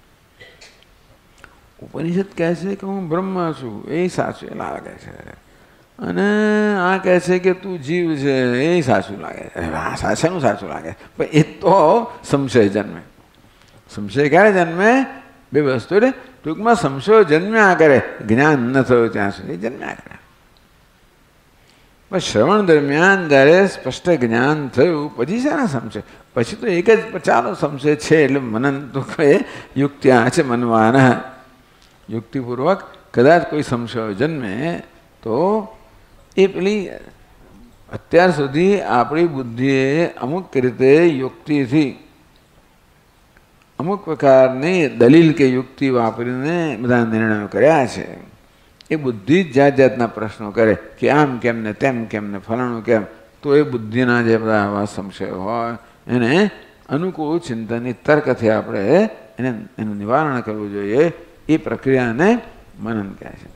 ઉપનિષદ કહે છે કે હું બ્રહ્મ છું, એ સાચું લાગે છે, અને આ કહે છે કે તું જીવ છે, એ સાચું લાગે છે. આ સાચાનું સાચું લાગે પણ એ તો સંશય જન્મે. સંશય ક્યારે જન્મે? બે વસ્તુ. એટલે ટૂંકમાં સંશયો જન્મ્યા કરે, જ્ઞાન ન થયું ત્યાં સુધી જન્મ્યા કરે. પણ શ્રવણ દરમિયાન જ્યારે સ્પષ્ટ જ્ઞાન થયું પછી શાના સંશય? પછી તો એક જ ચાલો સંશય છે એટલે મનન તો કહે યુક્ત્યા છે મનવાના. યુક્તિપૂર્વક કદાચ કોઈ સંશયો જન્મે તો એ પેલી અત્યાર સુધી આપણી બુદ્ધિએ અમુક રીતે યુક્તિથી અમુક પ્રકારની દલીલ કે યુક્તિ વાપરીને બધા નિર્ણયો કર્યા છે. એ બુદ્ધિ જ જાત જાતના પ્રશ્નો કરે કે આમ કેમ ને તેમ કેમ ને ફલાણું કેમ. તો એ બુદ્ધિના જે બધા આવા સંશયો હોય એને અનુકૂળ ચિંતનની તર્કથી આપણે એનું નિવારણ કરવું જોઈએ. એ પ્રક્રિયાને મનન કહે છે.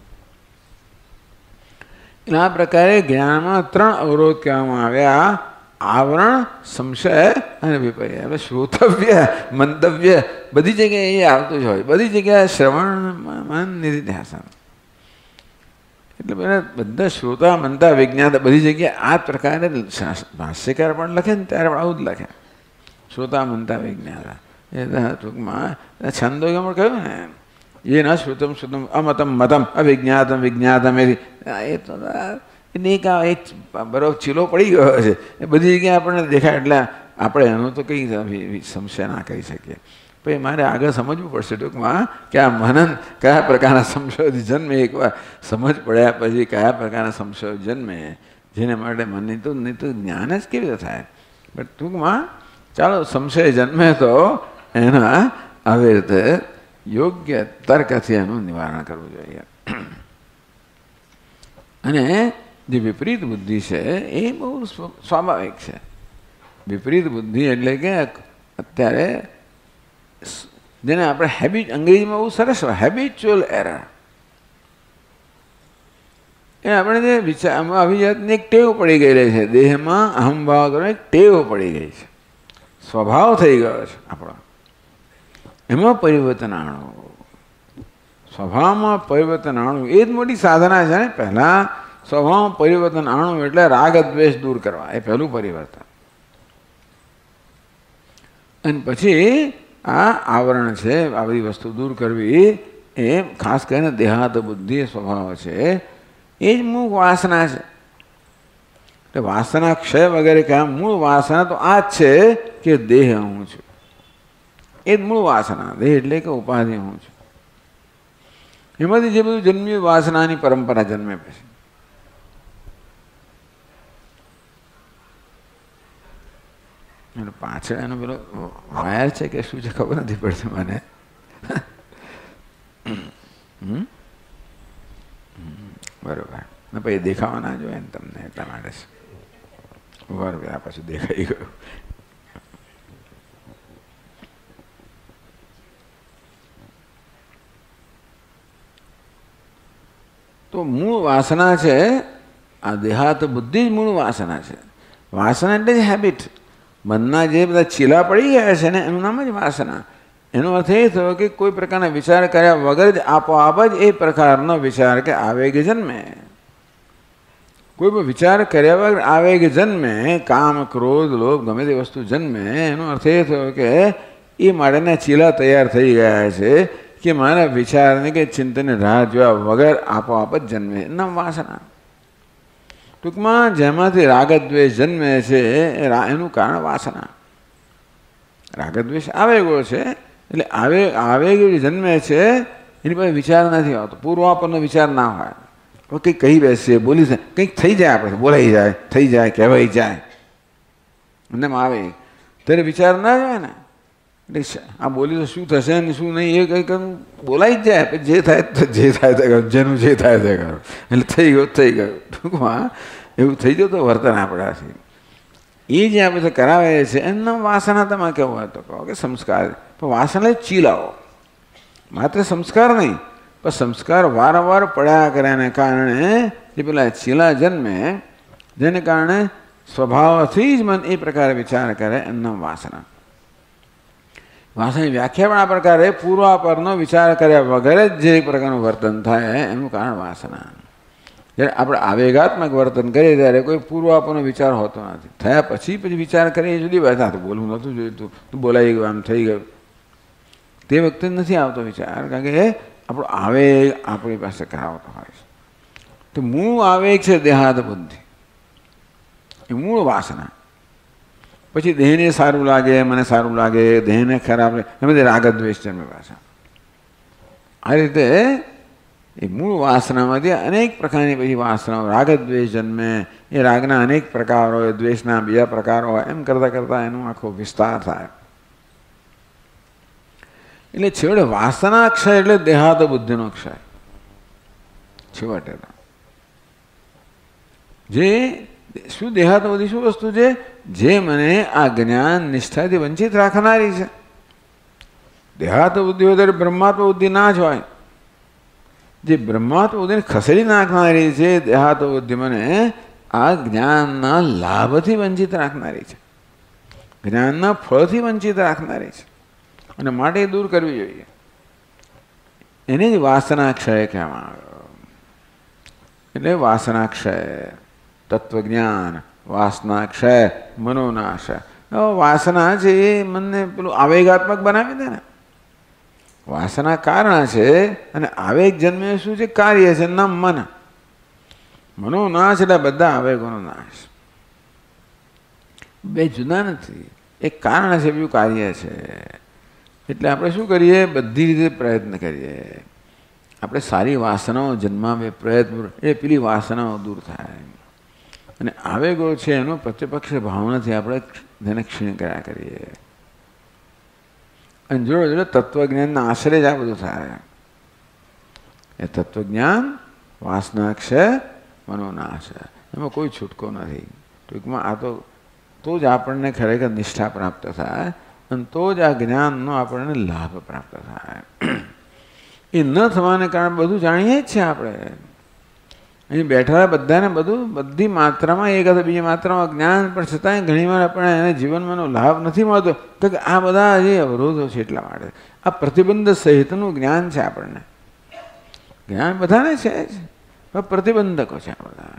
એટલે આ પ્રકારે જ્ઞાનમાં 3 અવરોધ કહેવામાં આવ્યા: આવરણ, સંશય અને વિપર્ય. એટલે શ્રોતવ્ય, મંતવ્ય બધી જગ્યાએ એ આવતું જ હોય. બધી જગ્યાએ શ્રવણ, મન, નિધિધ્યાસન. એટલે બધા શ્રોતા, મંતા, વિજ્ઞાતા બધી જગ્યાએ આ પ્રકારે ભાષ્યકાર પણ લખે ને ત્યારે આવું જ લખે. શ્રોતા, મંતા, વિજ્ઞાતા. એ ટૂંકમાં છંદો પણ કહ્યું ને, એ ના શ્રુતમ શ્રુતમ અમતમ મતમ અવિજ્ઞાતમ વિજ્ઞાતમ. એ તો એક બરોબર ચીલો પડી ગયો છે. એ બધી જગ્યાએ આપણને દેખાય એટલે આપણે એનો તો કંઈ સંશય ના કરી શકીએ. પછી મારે આગળ સમજવું પડશે ટૂંકમાં કે આ મનન કયા પ્રકારના સંશયોથી જન્મે. એકવાર સમજ પડ્યા પછી કયા પ્રકારના સંશયો જન્મે, જેને માટે મનની તો નહીં તો જ્ઞાન જ કેવી રીતે થાય. બટ ટૂંકમાં ચાલો સંશય જન્મે તો એના આવી રીતે યોગ્ય તર્કથી એનું નિવારણ કરવું જોઈએ. અને જે વિપરીત બુદ્ધિ છે એ બહુ સ્વાભાવિક છે. વિપરીત બુદ્ધિ એટલે કે અત્યારે જેને આપણે હેબિટ, અંગ્રેજીમાં બહુ સરસ હોય હેબિચ્યુઅલ એરર. એ આપણે જે વિચારમાં આવી જાતની એક ટેવ પડી ગયેલી છે. દેહમાં અહમભાવ કરવાની એક ટેવ પડી ગઈ છે, સ્વભાવ થઈ ગયો છે આપણો. એમાં પરિવર્તન આણવું, સ્વભાવમાં પરિવર્તન આણવું એ જ મોટી સાધના છે ને. પહેલાં સ્વભાવમાં પરિવર્તન આણવું એટલે રાગ દ્વેષ દૂર કરવા, એ પહેલું પરિવર્તન. અને પછી આ આવરણ છે, આ બધી વસ્તુ દૂર કરવી એ ખાસ કરીને દેહાત બુદ્ધિ સ્વભાવ છે, એ જ મૂળ વાસના છે. એટલે વાસના ક્ષય વગેરે કહ્યા. મૂળ વાસના તો આ જ છે કે દેહ હું છું, એ જ મૂળ વાસના. દેહ એટલે કે ઉપાધિ હું છું. એમાંથી જે બધું જન્મ્યું વાસનાની પરંપરા જન્મે પછી પાછળ એનો પેલો વાયર છે કે શું છે ખબર નથી પડતી મને. બરોબર. પછી દેખાવા ના જોઈએ ને તમને, એટલા માટે છે. બરોબર, આ પાછું દેખાઈ ગયું. તો મૂળ વાસના છે આ દેહાત બુદ્ધિ જ મૂળ વાસના છે. વાસના એટલે જ હેબિટ. મનના જે બધા ચીલા પડી ગયા છે ને એનું નામ જ વાસના. એનો અર્થ એ થયો કે કોઈ પ્રકારના વિચાર કર્યા વગર જ આપોઆપ જ એ પ્રકારનો વિચાર કે આવેગ જન્મે. કોઈ પણ વિચાર કર્યા વગર આવેગ જન્મે, કામ ક્રોધ લોભ ગમે તે વસ્તુ જન્મે, એનો અર્થ એ થયો કે એ માટેના ચીલા તૈયાર થઈ ગયા છે કે મારા વિચારને કે ચિંતનને રાહ જોયા વગર આપોઆપ જ જન્મે. એના વાસના. ટૂંકમાં જેમાંથી રાગદ્વેષ જન્મે છે એનું કારણ વાસના. રાગદ્વેષ આવેગો છે, એટલે આવેગ જન્મે છે, એની પાસે વિચાર નથી આવતો. પૂર્વાપરનો વિચાર ના હોય. કંઈક કહી બેસીએ, બોલી જાય, કંઈક થઈ જાય, આપણે બોલાઈ જાય, થઈ જાય, કહેવાઈ જાય, એમ આવે ત્યારે વિચાર ના જાય ને. એટલે આ બોલી તો શું થશે ને શું નહીં એ કંઈક બોલાઈ જ જાય. પછી જે થાય જે થાય તે કરો, જેનું જે થાય તે કરો. એટલે થઈ ગયું થઈ ગયું. ટૂંકમાં એવું થઈ ગયું તો વર્તન આપણાથી. એ જે આપણે કરાવે છે એમના વાસના તમે કેવું હોય તો કહો કે સંસ્કાર. પણ વાસના ચીલાવો, માત્ર સંસ્કાર નહીં પણ સંસ્કાર વારંવાર પડ્યા કર્યાને કારણે જે પેલા ચીલા જન્મે, જેને કારણે સ્વભાવથી જ મન એ પ્રકારે વિચાર કરે, એમના વાસના. વાસનાની વ્યાખ્યા પણ આ પ્રકારે પૂર્વાપરનો વિચાર કર્યા વગર જ જે પ્રકારનું વર્તન થાય એનું કારણ વાસના. જ્યારે આપણે આવેગાત્મક વર્તન કરીએ ત્યારે કોઈ પૂર્વાપરનો વિચાર હોતો નથી. થયા પછી વિચાર કરીએ જુદી વાત. તો બોલવું નહોતું જોઈતું, તું બોલાઈ ગયું, આમ થઈ ગયું, તે વખતે નથી આવતો વિચાર, કારણ કે આપણો આવેગ આપણી પાસે કરાવતો હોય છે. તો મૂળ આવેગ છે દેહાત બુદ્ધિ, એ મૂળ વાસના. પછી દેહને સારું લાગે, મને સારું લાગે, દેહને ખરાબ લાગે, એમાંથી રાગદ્વેષ જન્મે પાછા. આ રીતે એ મૂળ વાસનામાંથી અનેક પ્રકારની પછી વાસનાઓ રાગદ્વેષ જન્મે. એ રાગના અનેક પ્રકારો હોય, દ્વેષના બીજા પ્રકારો હોય, એમ કરતાં કરતાં એનો આખો વિસ્તાર થાય. એટલે છેવટે વાસના ક્ષય એટલે દેહાત બુદ્ધિનો ક્ષય. છેવટે જે શું દેહાત બુદ્ધિ શું વસ્તુ છે? જે મને આ જ્ઞાન નિષ્ઠાથી વંચિત રાખનારી છે. દેહાત બુદ્ધિ હોય ત્યારે બ્રહ્માત્મ બુદ્ધિ ના જ હોય. જે બ્રહ્માત્મ બુદ્ધિને ખસેડી નાખનારી છે દેહાત બુદ્ધિ મને આ જ્ઞાનના લાભથી વંચિત રાખનારી છે, જ્ઞાનના ફળથી વંચિત રાખનારી છે, અને માટે દૂર કરવી જોઈએ. એને જ વાસનાક્ષય કહેવામાં આવ્યો. એટલે વાસનાક્ષય, તત્વજ્ઞાન, વાસનાક્ષય, મનોનાશય. વાસના છે એ મનને પેલું આવેગાત્મક બનાવી દે ને. વાસના કારણ છે અને આવેગ જન્મે શું છે? કાર્ય છે, નામ મન. મનોનાશ એટલે બધા આવેગોનો નાશ. બે જુદા નથી, એક કારણ છે, બીજું કાર્ય છે. એટલે આપણે શું કરીએ? બધી રીતે પ્રયત્ન કરીએ. આપણે સારી વાસનાઓ જન્માવે, પ્રયત્ન એ પેલી વાસનાઓ દૂર થાય. અને આવેગો છે એનો પ્રત્યપક્ષ ભાવનાથી આપણે તેને ક્ષીણ કર્યા કરીએ. અને જોડે જોડે તત્વજ્ઞાનના આશરે જ આ બધું થાય. એ તત્વજ્ઞાન, વાસનાક્ષય, મનોનાશ, એમાં કોઈ છૂટકો નથી. ટૂંકમાં આ તો જ આપણને ખરેખર નિષ્ઠા પ્રાપ્ત થાય, અને તો જ આ જ્ઞાનનો આપણને લાભ પ્રાપ્ત થાય. એ ન થવાને કારણે બધું જાણીએ જ છે આપણે. અહીં બેઠા બધાને બધી માત્રામાં એક અથવા બીજી માત્રામાં જ્ઞાન, પણ છતાંય ઘણીવાર આપણે એને જીવનમાં લાભ નથી મળતો. તો કે આ બધા જે અવરોધો છે એટલા માટે. આ પ્રતિબંધ સહિતનું જ્ઞાન છે આપણને. જ્ઞાન બધાને છે જ, પણ પ્રતિબંધકો છે આ બધા.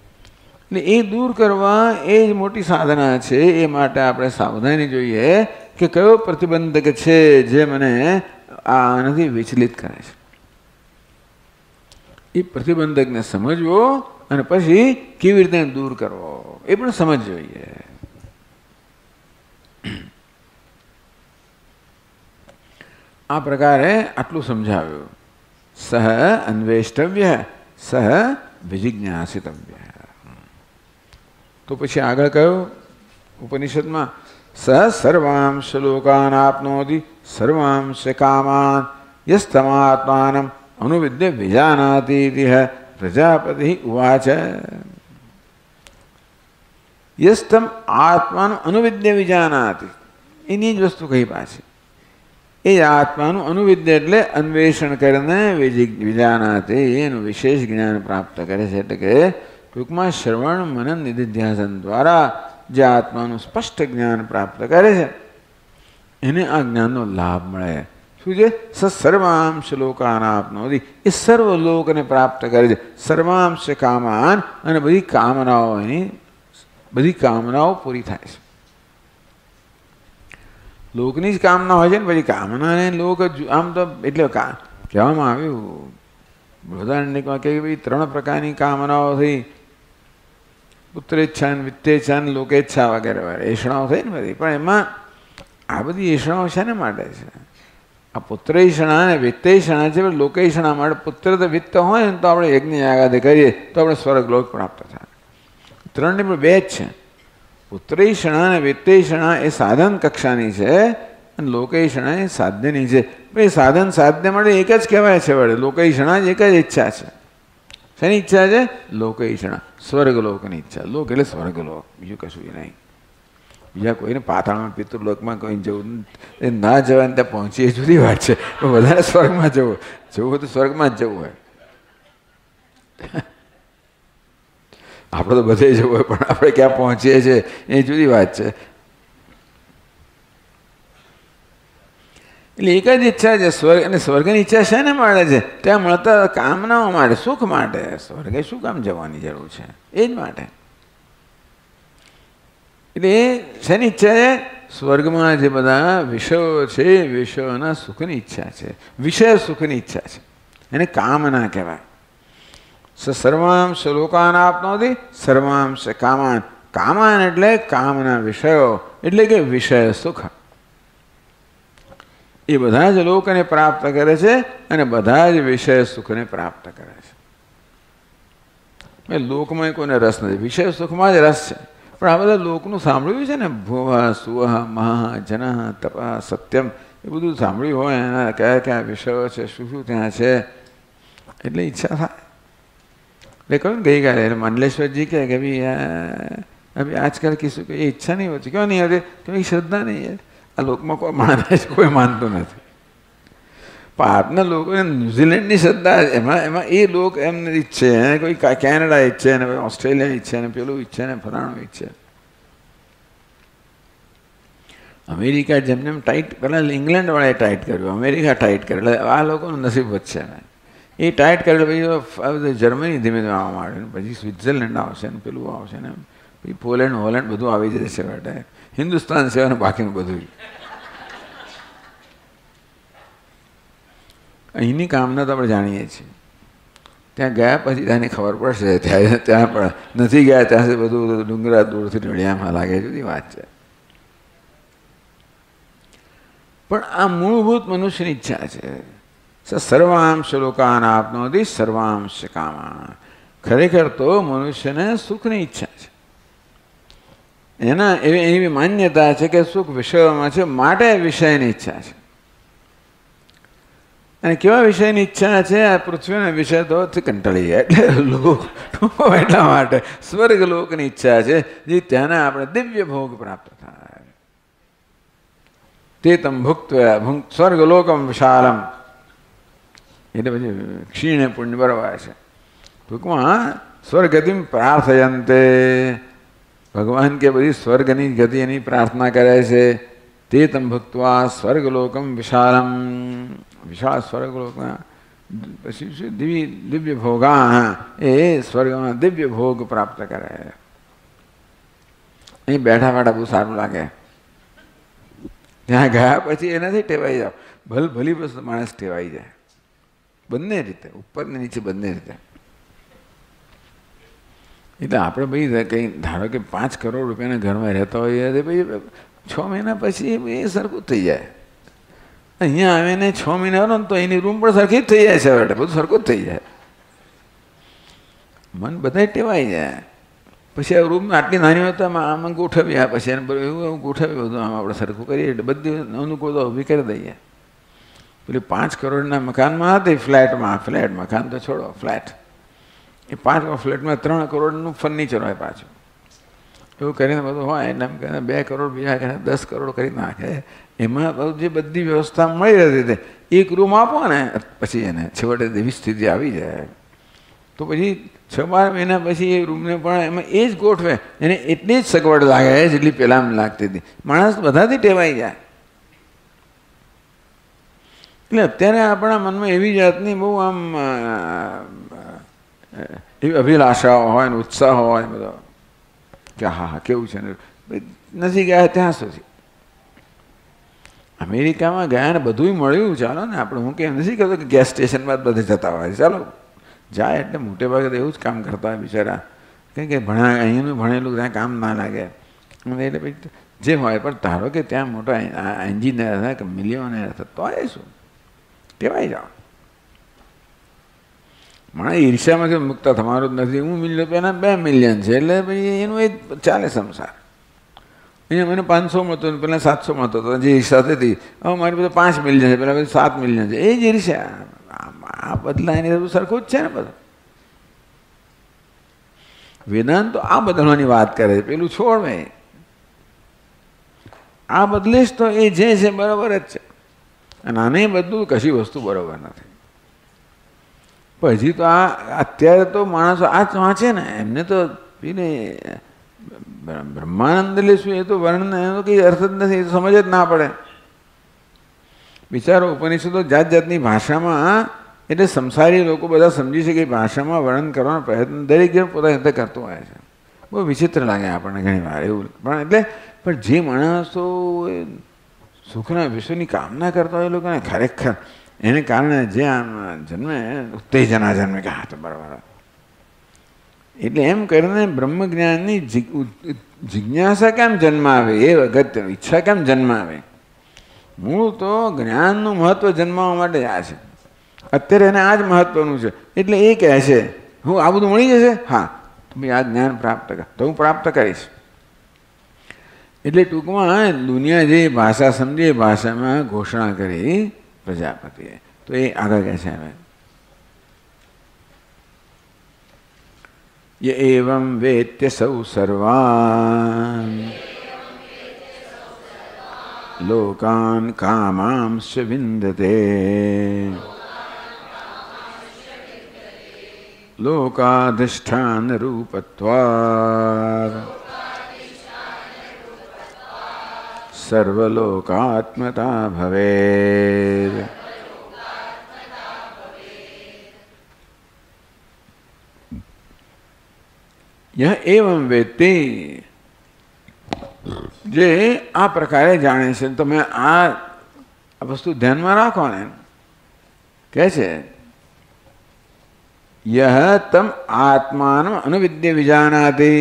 એટલે એ દૂર કરવા એ જ મોટી સાધના છે. એ માટે આપણે સાવધાની જોઈએ કે કયો પ્રતિબંધક છે જે મને આનાથી વિચલિત કરે છે. એ પ્રતિબંધકને સમજવો અને પછી કેવી રીતે દૂર કરવો એ પણ સમજ જોઈએ. આ પ્રકારે આટલું સમજાવ્યું. સહ અન્વેષ્ટવ્ય સહ વિજિજ્ઞાસિતવ્ય. તો પછી આગળ કયો ઉપનિષદમાં સ સર્વાંશ લોકાન આપનોતિ સર્વાંશ કામાન યસ્તમાત્માનમ અનુવિદ્ય વિજાનાતિ પ્રજાપતિ ઉવાચ. યસ્તમ આત્માનું અનુવિદ્ય વિજાનાતિ એની જ વસ્તુ કહી પાછી. એ આત્માનું અનુવિદ્ય એટલે અન્વેષણ કરીને વિજાનાતિ એનું વિશેષ જ્ઞાન પ્રાપ્ત કરે છે. એટલે કે ટૂંકમાં શ્રવણ મનન નિધિધ્યાસન દ્વારા જે આત્માનું સ્પષ્ટ જ્ઞાન પ્રાપ્ત કરે છે એને આ જ્ઞાનનો લાભ મળે. શું છે? સર્વાંશ લોકાન આપનોતિ એ સર્વ લોકને પ્રાપ્ત કરે છે. સર્વાંશ કામાન અને બધી કામનાઓ પૂરી થાય છે. લોકની જ કામના હોય છે ને પછી કામનાને લોક આમ તો એટલે કહેવામાં આવ્યું બૃહદારણ્યકમાં કે ભાઈ 3 પ્રકારની કામનાઓ થઈ. પુત્રેચ્છા વિત્તેચ્છા લોકેચ્છા વગેરે વગેરે એષણાઓ થઈ ને બધી. પણ એમાં આ બધી એષણાઓ શાને માટે છે? આ પુત્રેષણા અને વિત્તેષણા છે. લોકેષણા માટે પુત્ર તો વિત્ત હોય ને તો આપણે યજ્ઞ યાગાદિ કરીએ તો આપણે સ્વર્ગલોક પ્રાપ્ત થાય. 3 ની પણ 2 જ છે. પુત્રેષણા અને વિત્તેષણા એ સાધન કક્ષાની છે અને લોકેષણા એ સાધ્યની છે. એ સાધન સાધ્ય માટે એક જ કહેવાય છે. વડે લોકેષણા જ એક જ ઈચ્છા છે. શેની ઈચ્છા છે? લોકેષણા, સ્વર્ગલોકની ઈચ્છા. લોક એટલે સ્વર્ગલોક, બીજું કશું નહીં. બીજા કોઈને પાતાળમાં પિતૃલોકમાં કોઈ જવું એ ના જવાય ને ત્યાં પહોંચી એ જુદી વાત છે. પણ વધારે સ્વર્ગમાં જવું તો સ્વર્ગમાં જ જવું હોય. આપણે તો બધે જવું હોય પણ આપણે ક્યાં પહોંચીએ છીએ એ જુદી વાત છે. એટલે એક જ ઈચ્છા છે સ્વર્ગ. અને સ્વર્ગની ઈચ્છા શેને માટે છે? ત્યાં મળતા કામનાઓ માટે, સુખ માટે. સ્વર્ગે શું કામ જવાની જરૂર છે? એ જ માટે. એટલે એ શેની ઈચ્છા છે? સ્વર્ગમાં જે બધા વિષયો છે વિષયોના સુખની ઈચ્છા છે. વિષય સુખની ઈચ્છા છે. એને કામના કહેવાય. સર્વાંશ લોકાન આપનોતિ સર્વાંશ કામાન. કામાન એટલે કામના વિષયો એટલે કે વિષય સુખ. એ બધા જ લોકોને પ્રાપ્ત કરે છે અને બધા જ વિષય સુખને પ્રાપ્ત કરે છે. લોકમાં કોઈને રસ નથી, વિષય સુખમાં જ રસ છે. પણ આ બધા લોકનું સાંભળ્યું છે ને, ભુવ સુવ મહા જન તપ સત્યમ, એ બધું સાંભળ્યું હોય એના કયા કયા વિષયો છે, શું શું ત્યાં છે, એટલે ઈચ્છા થાય. એટલે કહ્યું ને ગઈકાલે મંડલેશ્વરજી કહે કે ભાઈ अभी आजकल किसी को ये इच्छा नहीं होती. क्यों नहीं होती? क्योंकि श्रद्धा नहीं है. આ લોકમાં કોઈ માને છે, કોઈ માનતું નથી. પણ આપના લોકોને ન્યુઝીલેન્ડની શ્રદ્ધા એમાં એ લોક એમને ઈચ્છે, કોઈ કેનેડા ઈચ્છે ને ઓસ્ટ્રેલિયા ઈચ્છે ને પેલું ઈચ્છે ને ફલાણું ઈચ્છે. અમેરિકા જેમને એમ ટાઈટ પહેલાં ઇંગ્લેન્ડવાળાએ ટાઈટ કર્યું, અમેરિકા ટાઈટ કર્યું, એટલે આ લોકોનું નસીબ વધશે ને. એ ટાઈટ કરે પછી જર્મની ધીમે ધીમે આવવા માંડે, પછી સ્વિટ્ઝરલેન્ડ આવશે ને પેલું આવશે ને પછી પોલેન્ડ હોલેન્ડ બધું આવી જશે. બેટા હિન્દુસ્તાન સિવાયનું બાકીનું બધું. અહીંની કામના તો આપણે જાણીએ છીએ. ત્યાં ગયા પછી ત્યાંની ખબર પડશે. ત્યાં પણ નથી ગયા ત્યાં સુધી બધું ડુંગરા દૂરથી નડિયામાં લાગે, જુદી વાત છે. પણ આ મૂળભૂત મનુષ્યની ઈચ્છા છે. સર્વાંશ લોકાન આપનોતિ સર્વાંશ કામાન. ખરેખર તો મનુષ્યને સુખની ઈચ્છા છે. એની માન્યતા છે કે સુખ વિષયોમાં છે, માટે વિષયની ઈચ્છા છે. અને કેવા વિષયની ઈચ્છા છે? આ પૃથ્વીના વિષય તો કંટાળી જાય એટલે એટલા માટે સ્વર્ગ લોકની ઈચ્છા છે, જે ત્યાંના આપણે દિવ્ય ભોગ પ્રાપ્ત થાય. તે તમ ભુક્ત્વા સ્વર્ગલોકમ વિશાલમ. એટલે પછી ક્ષીણે પુણ્ય બરાબર છે. ટૂંકમાં સ્વર્ગતિમ પ્રાર્થયંતે. ભગવાન કે બધી સ્વર્ગની ગતિ એની પ્રાર્થના કરે છે. તે તમ ભક્ત્વા સ્વર્ગલોકમ વિશાલમ. વિશાળ સ્વર્ગલોકમાં પછી દિવ્ય ભોગા, એ સ્વર્ગમાં દિવ્ય ભોગ પ્રાપ્ત કરે. અહીં બેઠા બેઠા બહુ સારું લાગે. ત્યાં ગયા પછી એનાથી ટેવાઈ જાઓ. ભલી વસ્તુ માણસ ટેવાઈ જાય બંને રીતે, ઉપર ને નીચે બંને રીતે. એટલે આપણે ભાઈ કંઈ ધારો કે 5 કરોડ રૂપિયાના ઘરમાં રહેતા હોઈએ તો ભાઈ 6 મહિના પછી એ સરખું થઈ જાય. અહીંયા આવીને 6 મહિના રહો ને તો એની રૂમ પણ સરખી જ થઈ જાય છે. હવે બધું સરખું જ થઈ જાય. મન બધા ટેવાઈ જાય. પછી આ રૂમ આટલી નાની હોય તો આમાં ગોઠવ્યા પછી એને એવું ગોઠવ્યું બધું આમ આપણે સરખું કરીએ એટલે બધી અનુકૂળતા ઊભી કરી દઈએ. પેલી 5 કરોડના મકાનમાં હતી ફ્લેટ મકાન તો છોડો ફ્લેટ, એ 5 ફ્લેટમાં 3 કરોડનું ફર્નિચર હોય પાછું. એવું કરીને બધું હોય એટલે એમ કહે 2 કરોડ બીજા કહે 10 કરોડ કરી નાખે. એમાં જે બધી વ્યવસ્થા મળી રહેતી હતી એક રૂમ આપો ને પછી એને છેવટે એવી સ્થિતિ આવી જાય તો પછી 6-12 મહિના પછી એ રૂમને પણ એમાં એ જ ગોઠવે. એને એટલી જ સગવડ લાગે જેટલી પહેલાં લાગતી હતી. માણસ બધાથી ટેવાઈ જાય. એટલે અત્યારે આપણા મનમાં એવી જાતની બહુ આમ એવી અભિલાષાઓ હોય ને ઉત્સાહ હોય બધો કે હા કેવું છે ને. નથી ગયા ત્યાં સુધી. અમેરિકામાં ગયા ને બધું મળ્યું ચાલો ને આપણે. હું કેમ નથી કહેતો કે ગેસ સ્ટેશનમાં જ બધે જતા હોય. ચાલો જાય એટલે મોટે ભાગે તો એવું જ કામ કરતા હોય બિચારા. કારણ કે અહીંયાનું ભણેલું ત્યાં કામ ના લાગે એટલે પછી જે હોય. પણ ધારો કે ત્યાં મોટા એન્જિનિયર હતા કે મિલિયોનેર હતા તો એ શું કહેવાય જાઓ. માણસ ઈર્ષ્યામાંથી મુક્ત થવાનું જ નથી. હું મિલિયન પેલા 2 મિલિયન છે એટલે પછી એનું એ ચાલે સંસાર. અહીંયા મને 500 મળતો પેલા 700 મળતો હતો જે ઈર્ષા થતી. હવે મારી પાસે 5 મિલિયન છે પેલા 7 મિલિયન છે. એ જ ઈર્ષ્યા. આ બદલાયને બધું સરખું જ છે ને બધું. વેદાંત તો આ બદલવાની વાત કરે છે. પેલું છોડવે આ બદલેશ તો એ જે છે બરાબર જ છે. અને આને બધું કશી વસ્તુ બરાબર નથી. પણ હજી તો આ અત્યારે તો માણસો આ જ વાંચે ને એમને તો પેલે બ્રહ્માનંદ એટલે શું એ તો વર્ણન એનો કંઈ અર્થ જ નથી. એ તો સમજ જ ના પડે. બિચારો ઉપનિષદો જાત જાતની ભાષામાં એટલે સંસારી લોકો બધા સમજી શકે ભાષામાં વર્ણન કરવાનો પ્રયત્ન દરેક જણ પોતાની રીતે કરતો હોય છે. બહુ વિચિત્ર લાગે આપણને ઘણી વાર એવું. પણ જે માણસો સુખના વિશ્વની કામના કરતા હોય એ લોકોને ખરેખર એને કારણે જે આમ જન્મે ઉત્તેજના જન્મે કે હા તો બરાબર. એટલે એમ કરીને બ્રહ્મજ્ઞાનની જિજ્ઞાસા કેમ જન્મ આવે એ અગત્ય. ઈચ્છા કેમ જન્મ આવે. મૂળ તો જ્ઞાનનું મહત્વ જન્માવા માટે આ છે. અત્યારે એને આ જ મહત્વનું છે. એટલે એ કહે છે હું આ બધું મળી જશે હા તમે આ જ્ઞાન પ્રાપ્ત કર તો હું પ્રાપ્ત કરીશ. એટલે ટૂંકમાં દુનિયા જે ભાષા સમજે એ ભાષામાં ઘોષણા કરી પ્રજાપતિએ. તો એ આગળ કહે છે હવે ય એવં વેત્ય સૌ સર્વાન લોકાન કામાંશ વિંદતે લોકાધિષ્ઠાન રૂપત્વાદ સર્વલોકાત્મતા ભવેદ. યહ એવં વેત્તિ જે આ પ્રકારે જાણે છે. તમે આ વસ્તુ ધ્યાનમાં રાખો ને કહે છે યહ તમ આત્માનું અનુવિદ્ય વિજાનાતિ.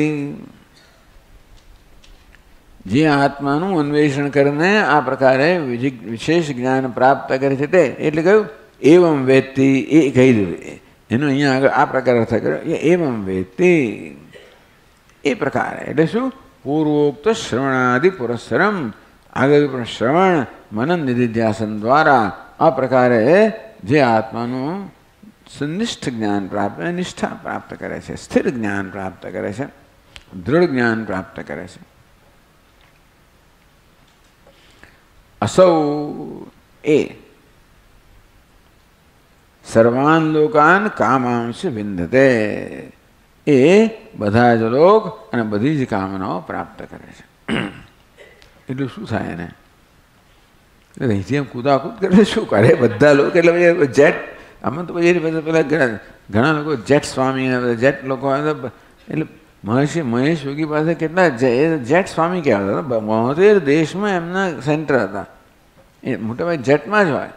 જે આત્માનું અન્વેષણ કરીને આ પ્રકારે વિશેષ જ્ઞાન પ્રાપ્ત કરે છે તે એટલે કહ્યું એવં વેત્તિ. એ કહી દીધું એનો અહીંયા આગળ આ પ્રકાર અર્થ કર્યો એવં વેત્તિ. એ પ્રકારે એટલે શું પૂર્વોક્ત શ્રવણાદિ પુરસ્સરમ આગળ પણ શ્રવણ મનન નિધિધ્યાસન દ્વારા આ પ્રકારે જે આત્માનું સંનિષ્ઠ જ્ઞાન પ્રાપ્ત નિષ્ઠા પ્રાપ્ત કરે છે, સ્થિર જ્ઞાન પ્રાપ્ત કરે છે, દૃઢ જ્ઞાન પ્રાપ્ત કરે છે. असौ ए सर्वान लोकान कामांश विंदते. એ બધા જ લોક અને બધી જ કામનાઓ પ્રાપ્ત કરે છે. એટલું શું થાય એને અહીંથી એમ કૂદાકૂદ કરે શું કરે બધા લોકો. એટલે જેટ આમાં તો પછી પેલા ઘણા લોકો જેટ સ્વામી જેટ લોકો એટલે મહર્ષિ મહેશ યોગી પાસે કેટલા જેટ સ્વામી કહેવાતા હતા. 72 દેશમાં એમના સેન્ટર હતા. એ મોટાભાગે જેટમાં જ હોય.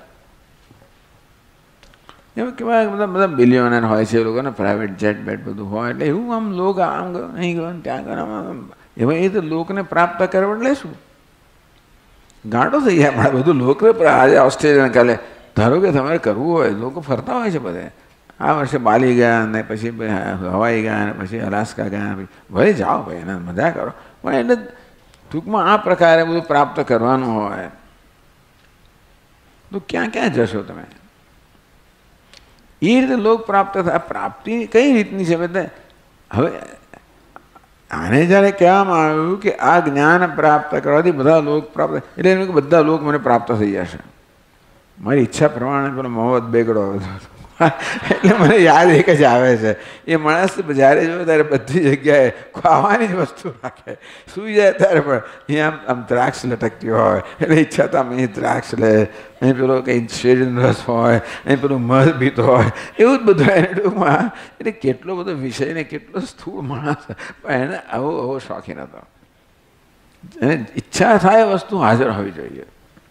એવું કહેવાય બધા બધા બિલિયનર હોય છે એ લોકોને પ્રાઇવેટ જેટ બેટ બધું હોય એટલે એવું આમ લોક આમ ગયો અહીં ગયો ત્યાં ગયો એમાં એ તો લોકને પ્રાપ્ત કરવા એટલે શું ગાંડો થઈ જાય આપણે બધું લોક આજે ઓસ્ટ્રેલિયા કાલે ધારો કે તમારે કરવું હોય લોકો ફરતા હોય છે બધે આ વર્ષે બાલી ગયા અને પછી હવાઈ ગયા અને પછી અલાસ્કા ગયા ભલે જાઓ ભાઈ એને મજા કરો પણ એટલે ટૂંકમાં આ પ્રકારે બધું પ્રાપ્ત કરવાનું હોય તો ક્યાં ક્યાં જશો તમે એ રીતે લોક પ્રાપ્ત થાય પ્રાપ્તિ કઈ રીતની છે બધા હવે આને જ્યારે કહેવામાં આવ્યું કે આ જ્ઞાન પ્રાપ્ત કરવાથી બધા લોક પ્રાપ્ત એટલે એનું કે બધા લોક મને પ્રાપ્ત થઈ જશે મારી ઈચ્છા પ્રમાણે પેલો મોહમ્મદ બેગડો એટલે મને યાદ એક જ આવે છે એ માણસ જ્યારે જોયો ત્યારે બધી જગ્યાએ ખાવાની જ વસ્તુ રાખે સૂઈ જાય ત્યારે પણ અહીંયા આમ દ્રાક્ષ લટકતી હોય એટલે ઈચ્છા તો આમ અહીં દ્રાક્ષ લે અહીં પેલો કંઈ શેરડીનો રસ હોય અહીં પેલું મધ પીતો હોય એવું જ બધું એને ટૂંકમાં એટલે કેટલો બધો વિષય ને કેટલો સ્થૂળ માણસ પણ એને આવો શોખીન હતો એને ઈચ્છા થાય વસ્તુ હાજર હોવી જોઈએ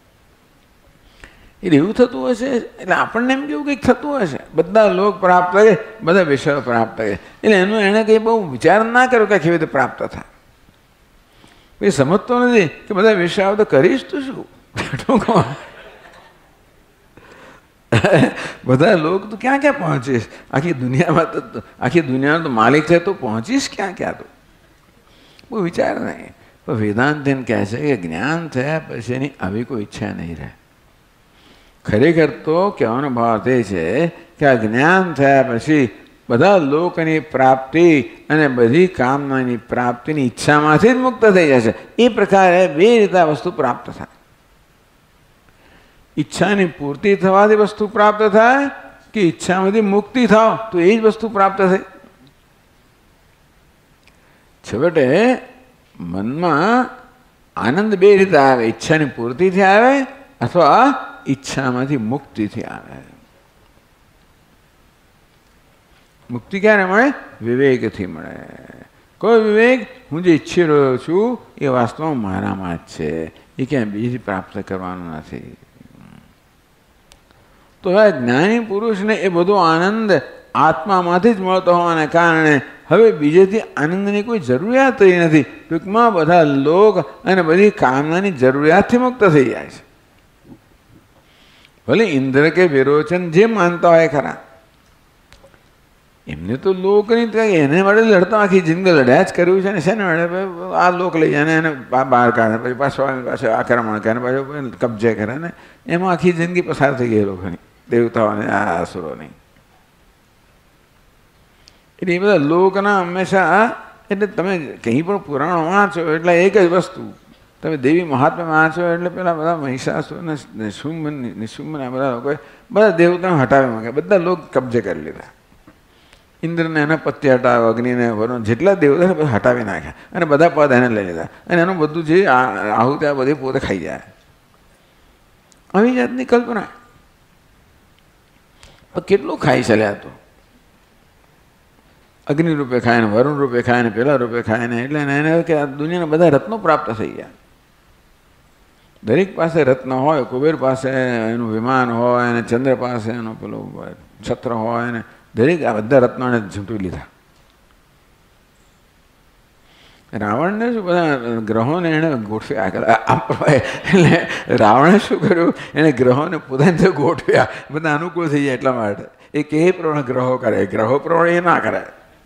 એટલે એવું થતું હશે એટલે આપણને એમ કેવું કંઈક થતું હશે બધા લોક પ્રાપ્ત કરે બધા વિષયો પ્રાપ્ત કરે એટલે એનું એણે કંઈ બહુ વિચાર ના કર્યો કે કેવી રીતે પ્રાપ્ત થાય એ સમજતો નથી કે બધા વિષયો તો કરીશ તો શું બધા લોક તો ક્યાં ક્યાં પહોંચીશ આખી દુનિયાનો તો માલિક છે તો પહોંચીશ ક્યાં ક્યાં તો બહુ વિચાર નહીં પણ વેદાંત એમ કહે છે કે જ્ઞાન થયા પછી એની આવી કોઈ ઈચ્છા નહીં રહે ખરેખર તો કહેવાનો ભાવ તે છે કે આ જ્ઞાન થયા પછી બધા લોકની પ્રાપ્તિ અને બધી કામનાની પ્રાપ્તિની ઈચ્છામાંથી જ મુક્ત થઈ જશે એ પ્રકારે બે રીતે આ વસ્તુ પ્રાપ્ત થાય ઈચ્છાની પૂર્તિ થવાથી વસ્તુ પ્રાપ્ત થાય કે ઈચ્છામાંથી મુક્તિ થાવ તો એ જ વસ્તુ પ્રાપ્ત થાય છેવટે મનમાં આનંદ બે રીતે આવે ઈચ્છાની પૂર્તિથી આવે અથવા ઈચ્છામાંથી મુક્તિથી આવે મુક્તિ ક્યારે મળે વિવેકથી મળે કોઈ વિવેક હું જે ઈચ્છી રહ્યો છું એ વાસ્તવમાં મારામાં જ છે એ ક્યાંય બીજી પ્રાપ્ત કરવાનું નથી તો હવે જ્ઞાની પુરુષને એ બધો આનંદ આત્મામાંથી જ મળતો હોવાને કારણે હવે બીજેથી આનંદની કોઈ જરૂરિયાત રહી નથી ટૂંકમાં બધા લોક અને બધી કામનાની જરૂરિયાતથી મુક્ત થઈ જાય છે ભલે ઇન્દ્ર કે વિરોચન જે માનતા હોય ખરા એમને તો લોક નહીં એને માટે લડતા આખી જિંદગી લડ્યા જ કર્યું છે ને શેને માટે આ લોક લઈ જાય ને એને બહાર કાઢે પછી પાછું આક્રમણ કરે પાછું કબજે કરે ને એમાં આખી જિંદગી પસાર થઈ ગઈ લોકોની દેવતાઓને આ અસુરોની એટલે એ બધા લોકના હંમેશા એટલે તમે કંઈ પણ પુરાણો વાંચો એટલે એક જ વસ્તુ તમે દેવી મહાત્મા વાંચો એટલે પેલા બધા મહિષાસુર ને નિશુંભ ને બધા લોકોએ બધા દેવતાને હટાવી માંગે બધા લોક કબજે કરી લીધા ઇન્દ્રને એના પત્ય હટાવ્યો અગ્નિને વરુણ જેટલા દેવતાને બધા હટાવી નાખ્યા અને બધા પદ એને લઈ લીધા અને એનું બધું જે આહુતિ આ બધી પોતે ખાઈ જાય આવી જાતની કલ્પના કેટલું ખાઈ ચાલ્યા તો અગ્નિ રૂપે ખાય ને વરુણ રૂપે ખાય ને પેલા રૂપે ખાય ને એટલે એને કે આ દુનિયાના બધા રત્નો પ્રાપ્ત થઈ ગયા દરેક પાસે રત્ન હોય કુબેર પાસે એનું વિમાન હોય અને ચંદ્ર પાસે એનું પેલું છત્ર હોય ને દરેક આ બધા રત્નોને ઝૂંટવી લીધા રાવણને શું બધા ગ્રહોને એણે ગોઠવ્યા એટલે રાવણે શું કર્યું એણે ગ્રહોને પોતાની ગોઠવ્યા બધા અનુકૂળ થઈ જાય એટલા માટે એ કે પ્રમાણે ગ્રહો કરે ગ્રહો પ્રમાણે એ ના કરે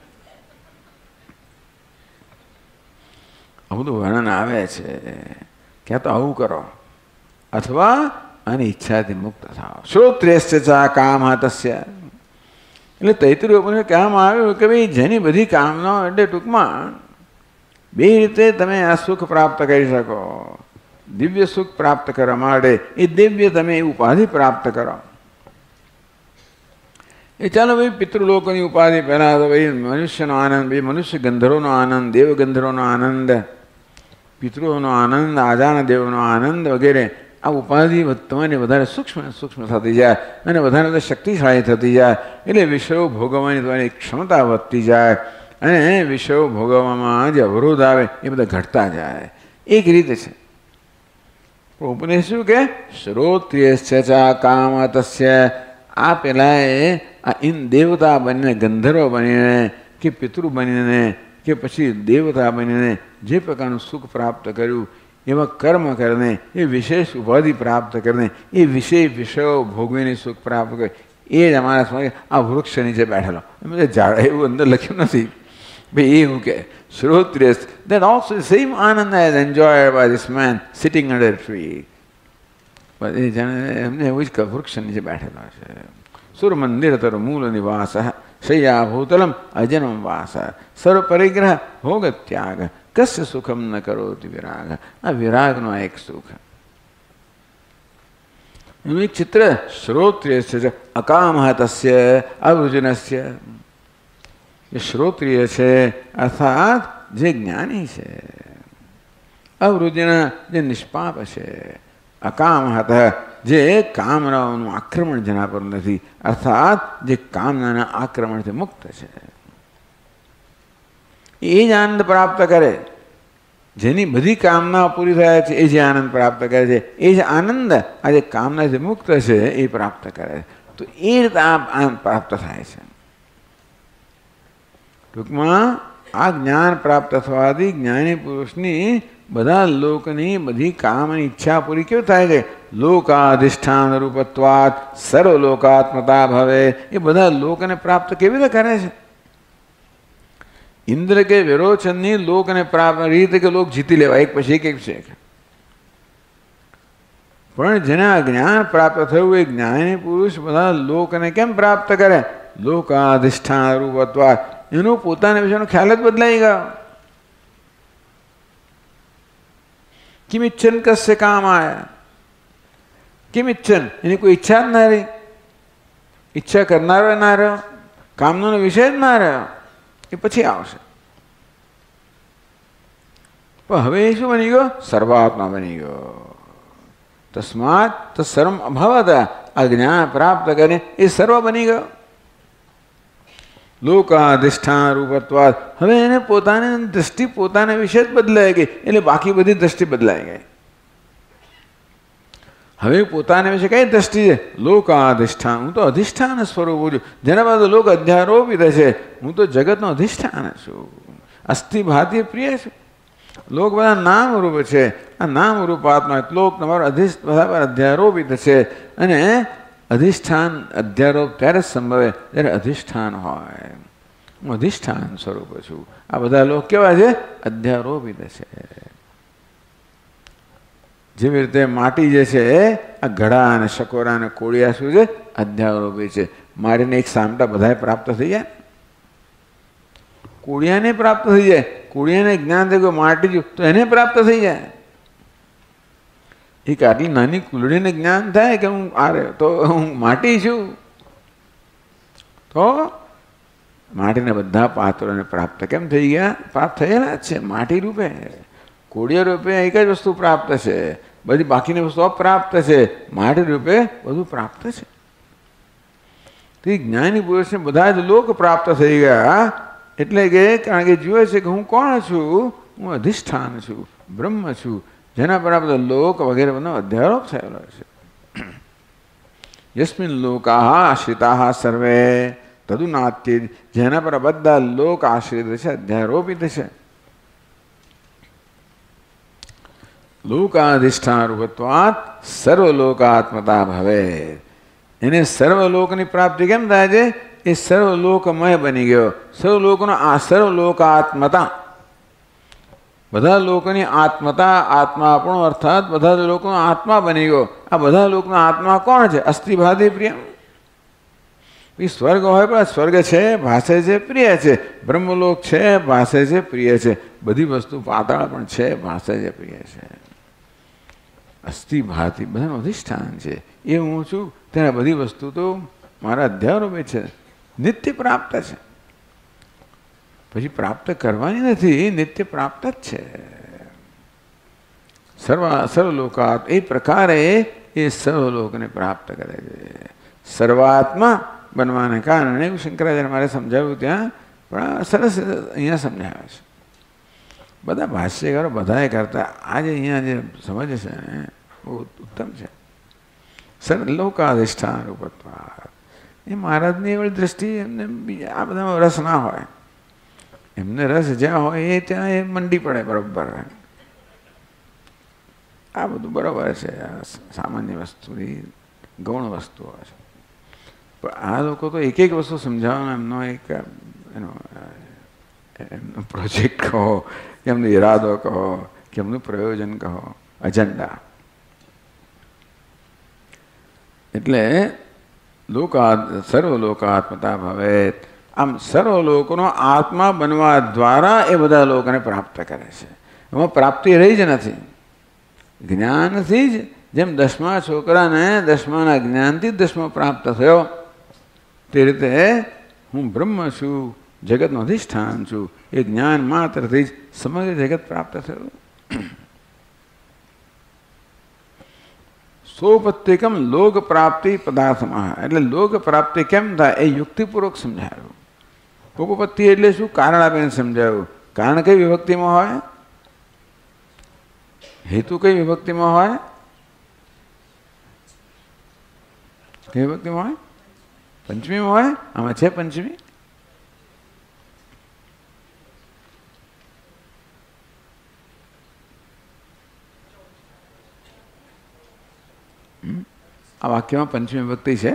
આ બધું વર્ણન આવે છે ક્યાં તો આવું કરો અથવા આની ઈચ્છાથી મુક્ત થાવ શ્રોત્રેશ્ચ કામ તસ્ય એટલે તૈત્રીય ઉપનિષદ કહેવામાં આવ્યું કે ભાઈ જેની બધી કામનાઓ એટલે ટૂંકમાં બે રીતે તમે આ સુખ પ્રાપ્ત કરી શકો દિવ્ય સુખ પ્રાપ્ત કરવા માટે એ દિવ્ય તમે ઉપાધિ પ્રાપ્ત કરો એ ચાલો ભાઈ પિતૃલોકોની ઉપાધિ પહેલાં તો ભાઈ મનુષ્યનો આનંદ ભાઈ મનુષ્ય ગંધર્વનો આનંદ દેવ ગંધર્વનો આનંદ પિતૃઓનો આનંદ આજાન દેવનો આનંદ વગેરે આ ઉપાધિ તમારી વધારે સૂક્ષ્મ થતી જાય અને વધારે શક્તિશાળી થતી જાય એટલે વિષયો ભોગવવાની તમારી ક્ષમતા વધતી જાય અને વિષયો ભોગવવામાં જે અવરોધ આવે એ બધા ઘટતા જાય. એક રીતે છે. ઉપનિષદ શું કે શ્રોત્રિયશ્ચ કામ તસ્ય, આ પેલાએ આ ઇન દેવતા બનીને, ગંધર્વ બનીને કે પિતૃ બનીને કે પછી દેવતા બનીને જે પ્રકારનું સુખ પ્રાપ્ત કર્યું એવા કર્મ કરીને, એ વિશેષ ઉપાધિ પ્રાપ્ત કરીને, એ વિશેષ વિષયો ભોગવીને સુખ પ્રાપ્ત કરે, એ જ અમારા સમય આ વૃક્ષ નીચે બેઠેલો. એમ ઝાડ એવું અંદર લખ્યું નથી ભાઈ. એવું કે શ્રોત્રિય, that also the same ananda is enjoyed by this man sitting under a tree. એ જાણે એમને એવું જ વૃક્ષ નીચે બેઠેલો છે. સુર મંદિર તર મૂળ નિવાસ, શૈયા ભૂતલમ અજનમ વાસ, સર્વ પરિગ્રહ ભોગ ત્યાગ, કસ્ય સુખમ ન કરોતિ વિરાગ. આ વિરાગનો એક સુખ. એનું એક ચિત્ર શ્રોત્રિય છે, અકામ તસ્ય અવૃજનસ્ય. એ શ્રોત્રિય છે અર્થાત જે જ્ઞાની છે, અવૃજન જે નિષ્પાપ છે, અકામ જે કામનાઓનું આક્રમણ જેના પર નથી, અર્થાત જે કામનાના આક્રમણથી મુક્ત છે. એ જ આનંદ પ્રાપ્ત કરે. જેની બધી કામના પૂરી થયા છે એ જે આનંદ પ્રાપ્ત કરે છે, એ જ આનંદ આ જે કામનાથી મુક્ત છે એ પ્રાપ્ત કરે. તો એ રીતે આનંદ પ્રાપ્ત થાય છે. ટૂંકમાં આ જ્ઞાન પ્રાપ્ત થવાથી જ્ઞાની પુરુષની બધા લોકની બધી કામની ઈચ્છા પૂરી કેવી થાય છે? લોકાધિષ્ઠાન રૂપત્વાત સર્વલોકાત્મતા ભવે. એ બધા લોકને પ્રાપ્ત કેવી રીતે કરે છે? ઇન્દ્ર કે વિરોચનની લોકને પ્રાપ્ત રીતે કે લોક જીતી લેવા એક પછી એક છે. પણ જેને આ જ્ઞાન પ્રાપ્ત થયું એ જ્ઞાની પુરુષ બધા લોકને કેમ પ્રાપ્ત કરે? લોકાધિષ્ઠાન રૂપત્વાત. એનું પોતાના વિશેનો ખ્યાલ જ બદલાઈ ગયો. કિમ ઇચ્છન કસ્ય કામ આયા, કિમ ઇચ્છન એની કોઈ ઈચ્છા જ ના રહી. ઈચ્છા કરનારો ના રહ્યો, કામનો વિષય જ ના રહ્યો. એ પછી આવશે. પણ હવે એ શું બની ગયો? સર્વાત્મા બની ગયો. તસ્માત સર્વ અભાવત, આ જ્ઞાન પ્રાપ્ત કરીને એ સર્વ બની ગયો. લોકાધિષ્ઠાન રૂપત્વાદ. હવે એને પોતાની દ્રષ્ટિ પોતાના વિશે જ બદલાઈ ગઈ, એટલે બાકી બધી દ્રષ્ટિ બદલાઈ ગઈ. હવે પોતાના વિશે કઈ દ્રષ્ટિ છે? લોકાધિષ્ઠાન. હું તો અધિષ્ઠાન સ્વરૂપ છું, જેના બાદ લોક અધ્યારોપિત છે. હું તો જગતનો અધિષ્ઠાન છું, અસ્થિ ભાતી પ્રિય છું. લોક બધા નામરૂપ છે. આ નામરૂપ આત્મા લોક તમારો બધા પર અધ્યારોપિત છે. અને અધિષ્ઠાન અધ્યારોપ ત્યારે સંભવે જ્યારે અધિષ્ઠાન હોય. હું અધિષ્ઠાન સ્વરૂપ છું. આ બધા લોક કેવા છે? અધ્યારોપિત છે. જેવી રીતે માટી જે છે આ ઘડા અને શકોરા અને કોળિયા શું છે? અધ્યારોપી છે. માટીને એક સામટા બધા પ્રાપ્ત થઈ જાય. કોળિયાને પ્રાપ્ત થઈ જાય. કોળિયાને જ્ઞાન થઈ ગયું માટી જો તો એને પ્રાપ્ત થઈ જાય. એક આટલી નાની કુલડીને જ્ઞાન થાય કે હું તો હું માટી છું. તો માટીના બધા પાત્રોને પ્રાપ્ત કેમ થઈ ગયા? પ્રાપ્ત થયેલા જ છે માટી રૂપે. કોળિયા રૂપે એક જ વસ્તુ પ્રાપ્ત છે, બધી બાકીની વસ્તુ અપ્રાપ્ત છે. માટી રૂપે બધું પ્રાપ્ત છે. તે જ્ઞાની પુરુષને બધા જ લોક પ્રાપ્ત થઈ ગયા. એટલે કે કારણ કે જુએ છે કે હું કોણ છું? હું અધિષ્ઠાન છું, બ્રહ્મ છું, જેના પર આ બધા લોક વગેરે બધો અધ્યારોપ થયેલો છે. યસ્મિન લોકાહ આશ્રિતાહ સર્વે તદુનાત્ય. જેના પર બધા લોક આશ્રિત છે, અધ્યારોપિત છે. લોકાધિષ્ઠાન રૂપત્વાત સર્વલોકાત્મતા ભવે. એને સર્વલોકની પ્રાપ્તિ કેમ થાય છે? એ સર્વલોકમય બની ગયો. સર્વલોકનો આ સર્વલોકાત્મતા, બધા લોકોની આત્મતા, આત્મા આપણો અર્થાત બધા લોકોનો આત્મા બની ગયો. આ બધા લોકોનો આત્મા કોણ છે? અસ્થિભાતિ પ્રિય. સ્વર્ગ હોય પણ સ્વર્ગ છે, ભાષે છે, પ્રિય છે. બ્રહ્મલોક છે, ભાષે છે, પ્રિય છે. બધી વસ્તુ પાતાળ પણ છે, ભાષે છે, પ્રિય છે. અસ્થિભાતિ બધાનું અધિષ્ઠાન છે. એ હું છું ત્યારે બધી વસ્તુ તો મારા અધ્યારોપે છે, નિત્ય પ્રાપ્ત છે. પછી પ્રાપ્ત કરવાની નથી, નિત્ય પ્રાપ્ત જ છે. સર્વલોકાત એ પ્રકારે એ સર્વલોકને પ્રાપ્ત કરે છે. સર્વાત્મા બનવાને કારણે એવું શંકરાચાર્ય મારે સમજાવ્યું ત્યાં પણ સરસ અહીંયા સમજાવે છે. બધા ભાષ્યકારો બધાએ કરતા આજે અહીંયા જે સમજે છે ને બહુ ઉત્તમ છે. સર લોકાધિષ્ઠાન રૂપત્વા એ મહારાજની એવી દ્રષ્ટિ એમને બીજા આ બધામાં રસ ના હોય. એમને રસ જ્યાં હોય એ ત્યાં એ મંડી પડે બરોબર. આ બધું બરાબર છે, સામાન્ય વસ્તુની ગૌણ વસ્તુઓ છે. પણ આ લોકો તો એક એક વસ્તુ સમજાવવાનો એમનો એક એનો પ્રોજેક્ટ કહો કે એમનો ઈરાદો કહો કે એમનું પ્રયોજન કહો, અજંડા. એટલે સર્વલોકાત્મતા ભવેત. આમ સર્વલોકોનો આત્મા બનવા દ્વારા એ બધા લોકોને પ્રાપ્ત કરે છે. એમાં પ્રાપ્તિ રહી જ નથી. જ્ઞાનથી જ જેમ 10મા છોકરાને 10માના જ્ઞાનથી 10મો પ્રાપ્ત થયો તે રીતે હું બ્રહ્મ છું, જગતનું અધિષ્ઠાન છું, એ જ્ઞાન માત્રથી જ સમગ્ર જગત પ્રાપ્ત થયું. સોપત્તિકમ લોક પ્રાપ્તિ પદાર્થમાં. એટલે લોક પ્રાપ્તિ કેમ થાય એ યુક્તિપૂર્વક સમજાયું. ઉપપત્તિ એટલે શું? કારણ આપીને સમજાયું. કારણ કઈ વિભક્તિમાં હોય? હેતુ કઈ વિભક્તિમાં હોય? કઈ વિભક્તિમાં હોય? પંચમીમાં હોય. આમાં છે પંચમી? આ વાક્યમાં પંચમી વિભક્તિ છે.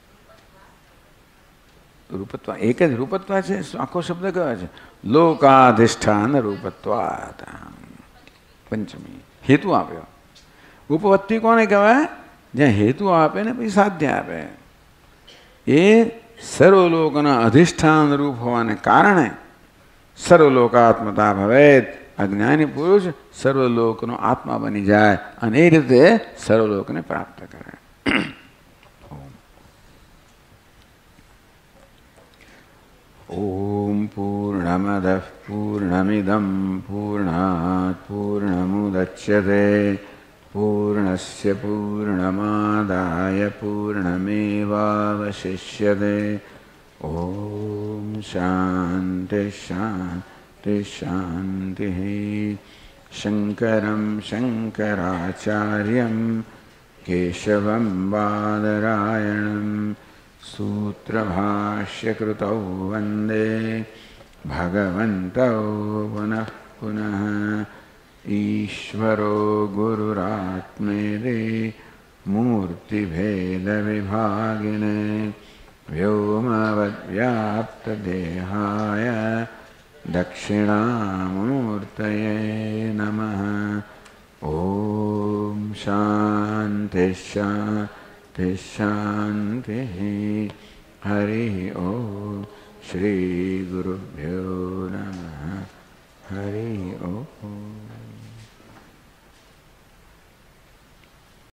રૂપત્વ એક જ રૂપત્વ છે. આખો શબ્દ કયો છે? લોકાધિષ્ઠાન રૂપત્વાત. પંચમી હેતુ આપ્યો. ઉપપત્તિ કોને કહેવાય? જ્યાં હેતુ આપે ને પછી સાધ્ય આપે. એ સર્વલોકના અધિષ્ઠાન રૂપ હોવાને કારણે સર્વલોકાત્મતા ભવેત. અજ્ઞાની પુરુષ સર્વલોકનો આત્મા બની જાય અને એ રીતે સર્વલોકને પ્રાપ્ત કરે. ઓમ પૂર્ણમદઃ પૂર્ણમિદં પૂર્ણાત પૂર્ણમુદચ્યતે પૂર્ણસ્ય પૂર્ણમાદાય પૂર્ણમેવાવશિષ્યતે. ઓમ શાંતિ શાંતિ શાંતિ. શંકરં શંકરાચાર્યં કેશવં બાદરાયણં સૂત્રભાષ્યકૃતૌ વંદે ભગવन्तૌ પુનઃ પુનઃ. ઈશ્વરો ગુરુરાત્મેતિ મૂર્તિભેદવિભાગિને વ્યોમવદ્વ્યાપ્તદેહાય દક્ષિણામૂર્તયે નમઃ. ઓમ શાંતિ શાંતિ શાંતિ. હરિ ઓમ. શ્રી ગુરુભ્યો નમઃ.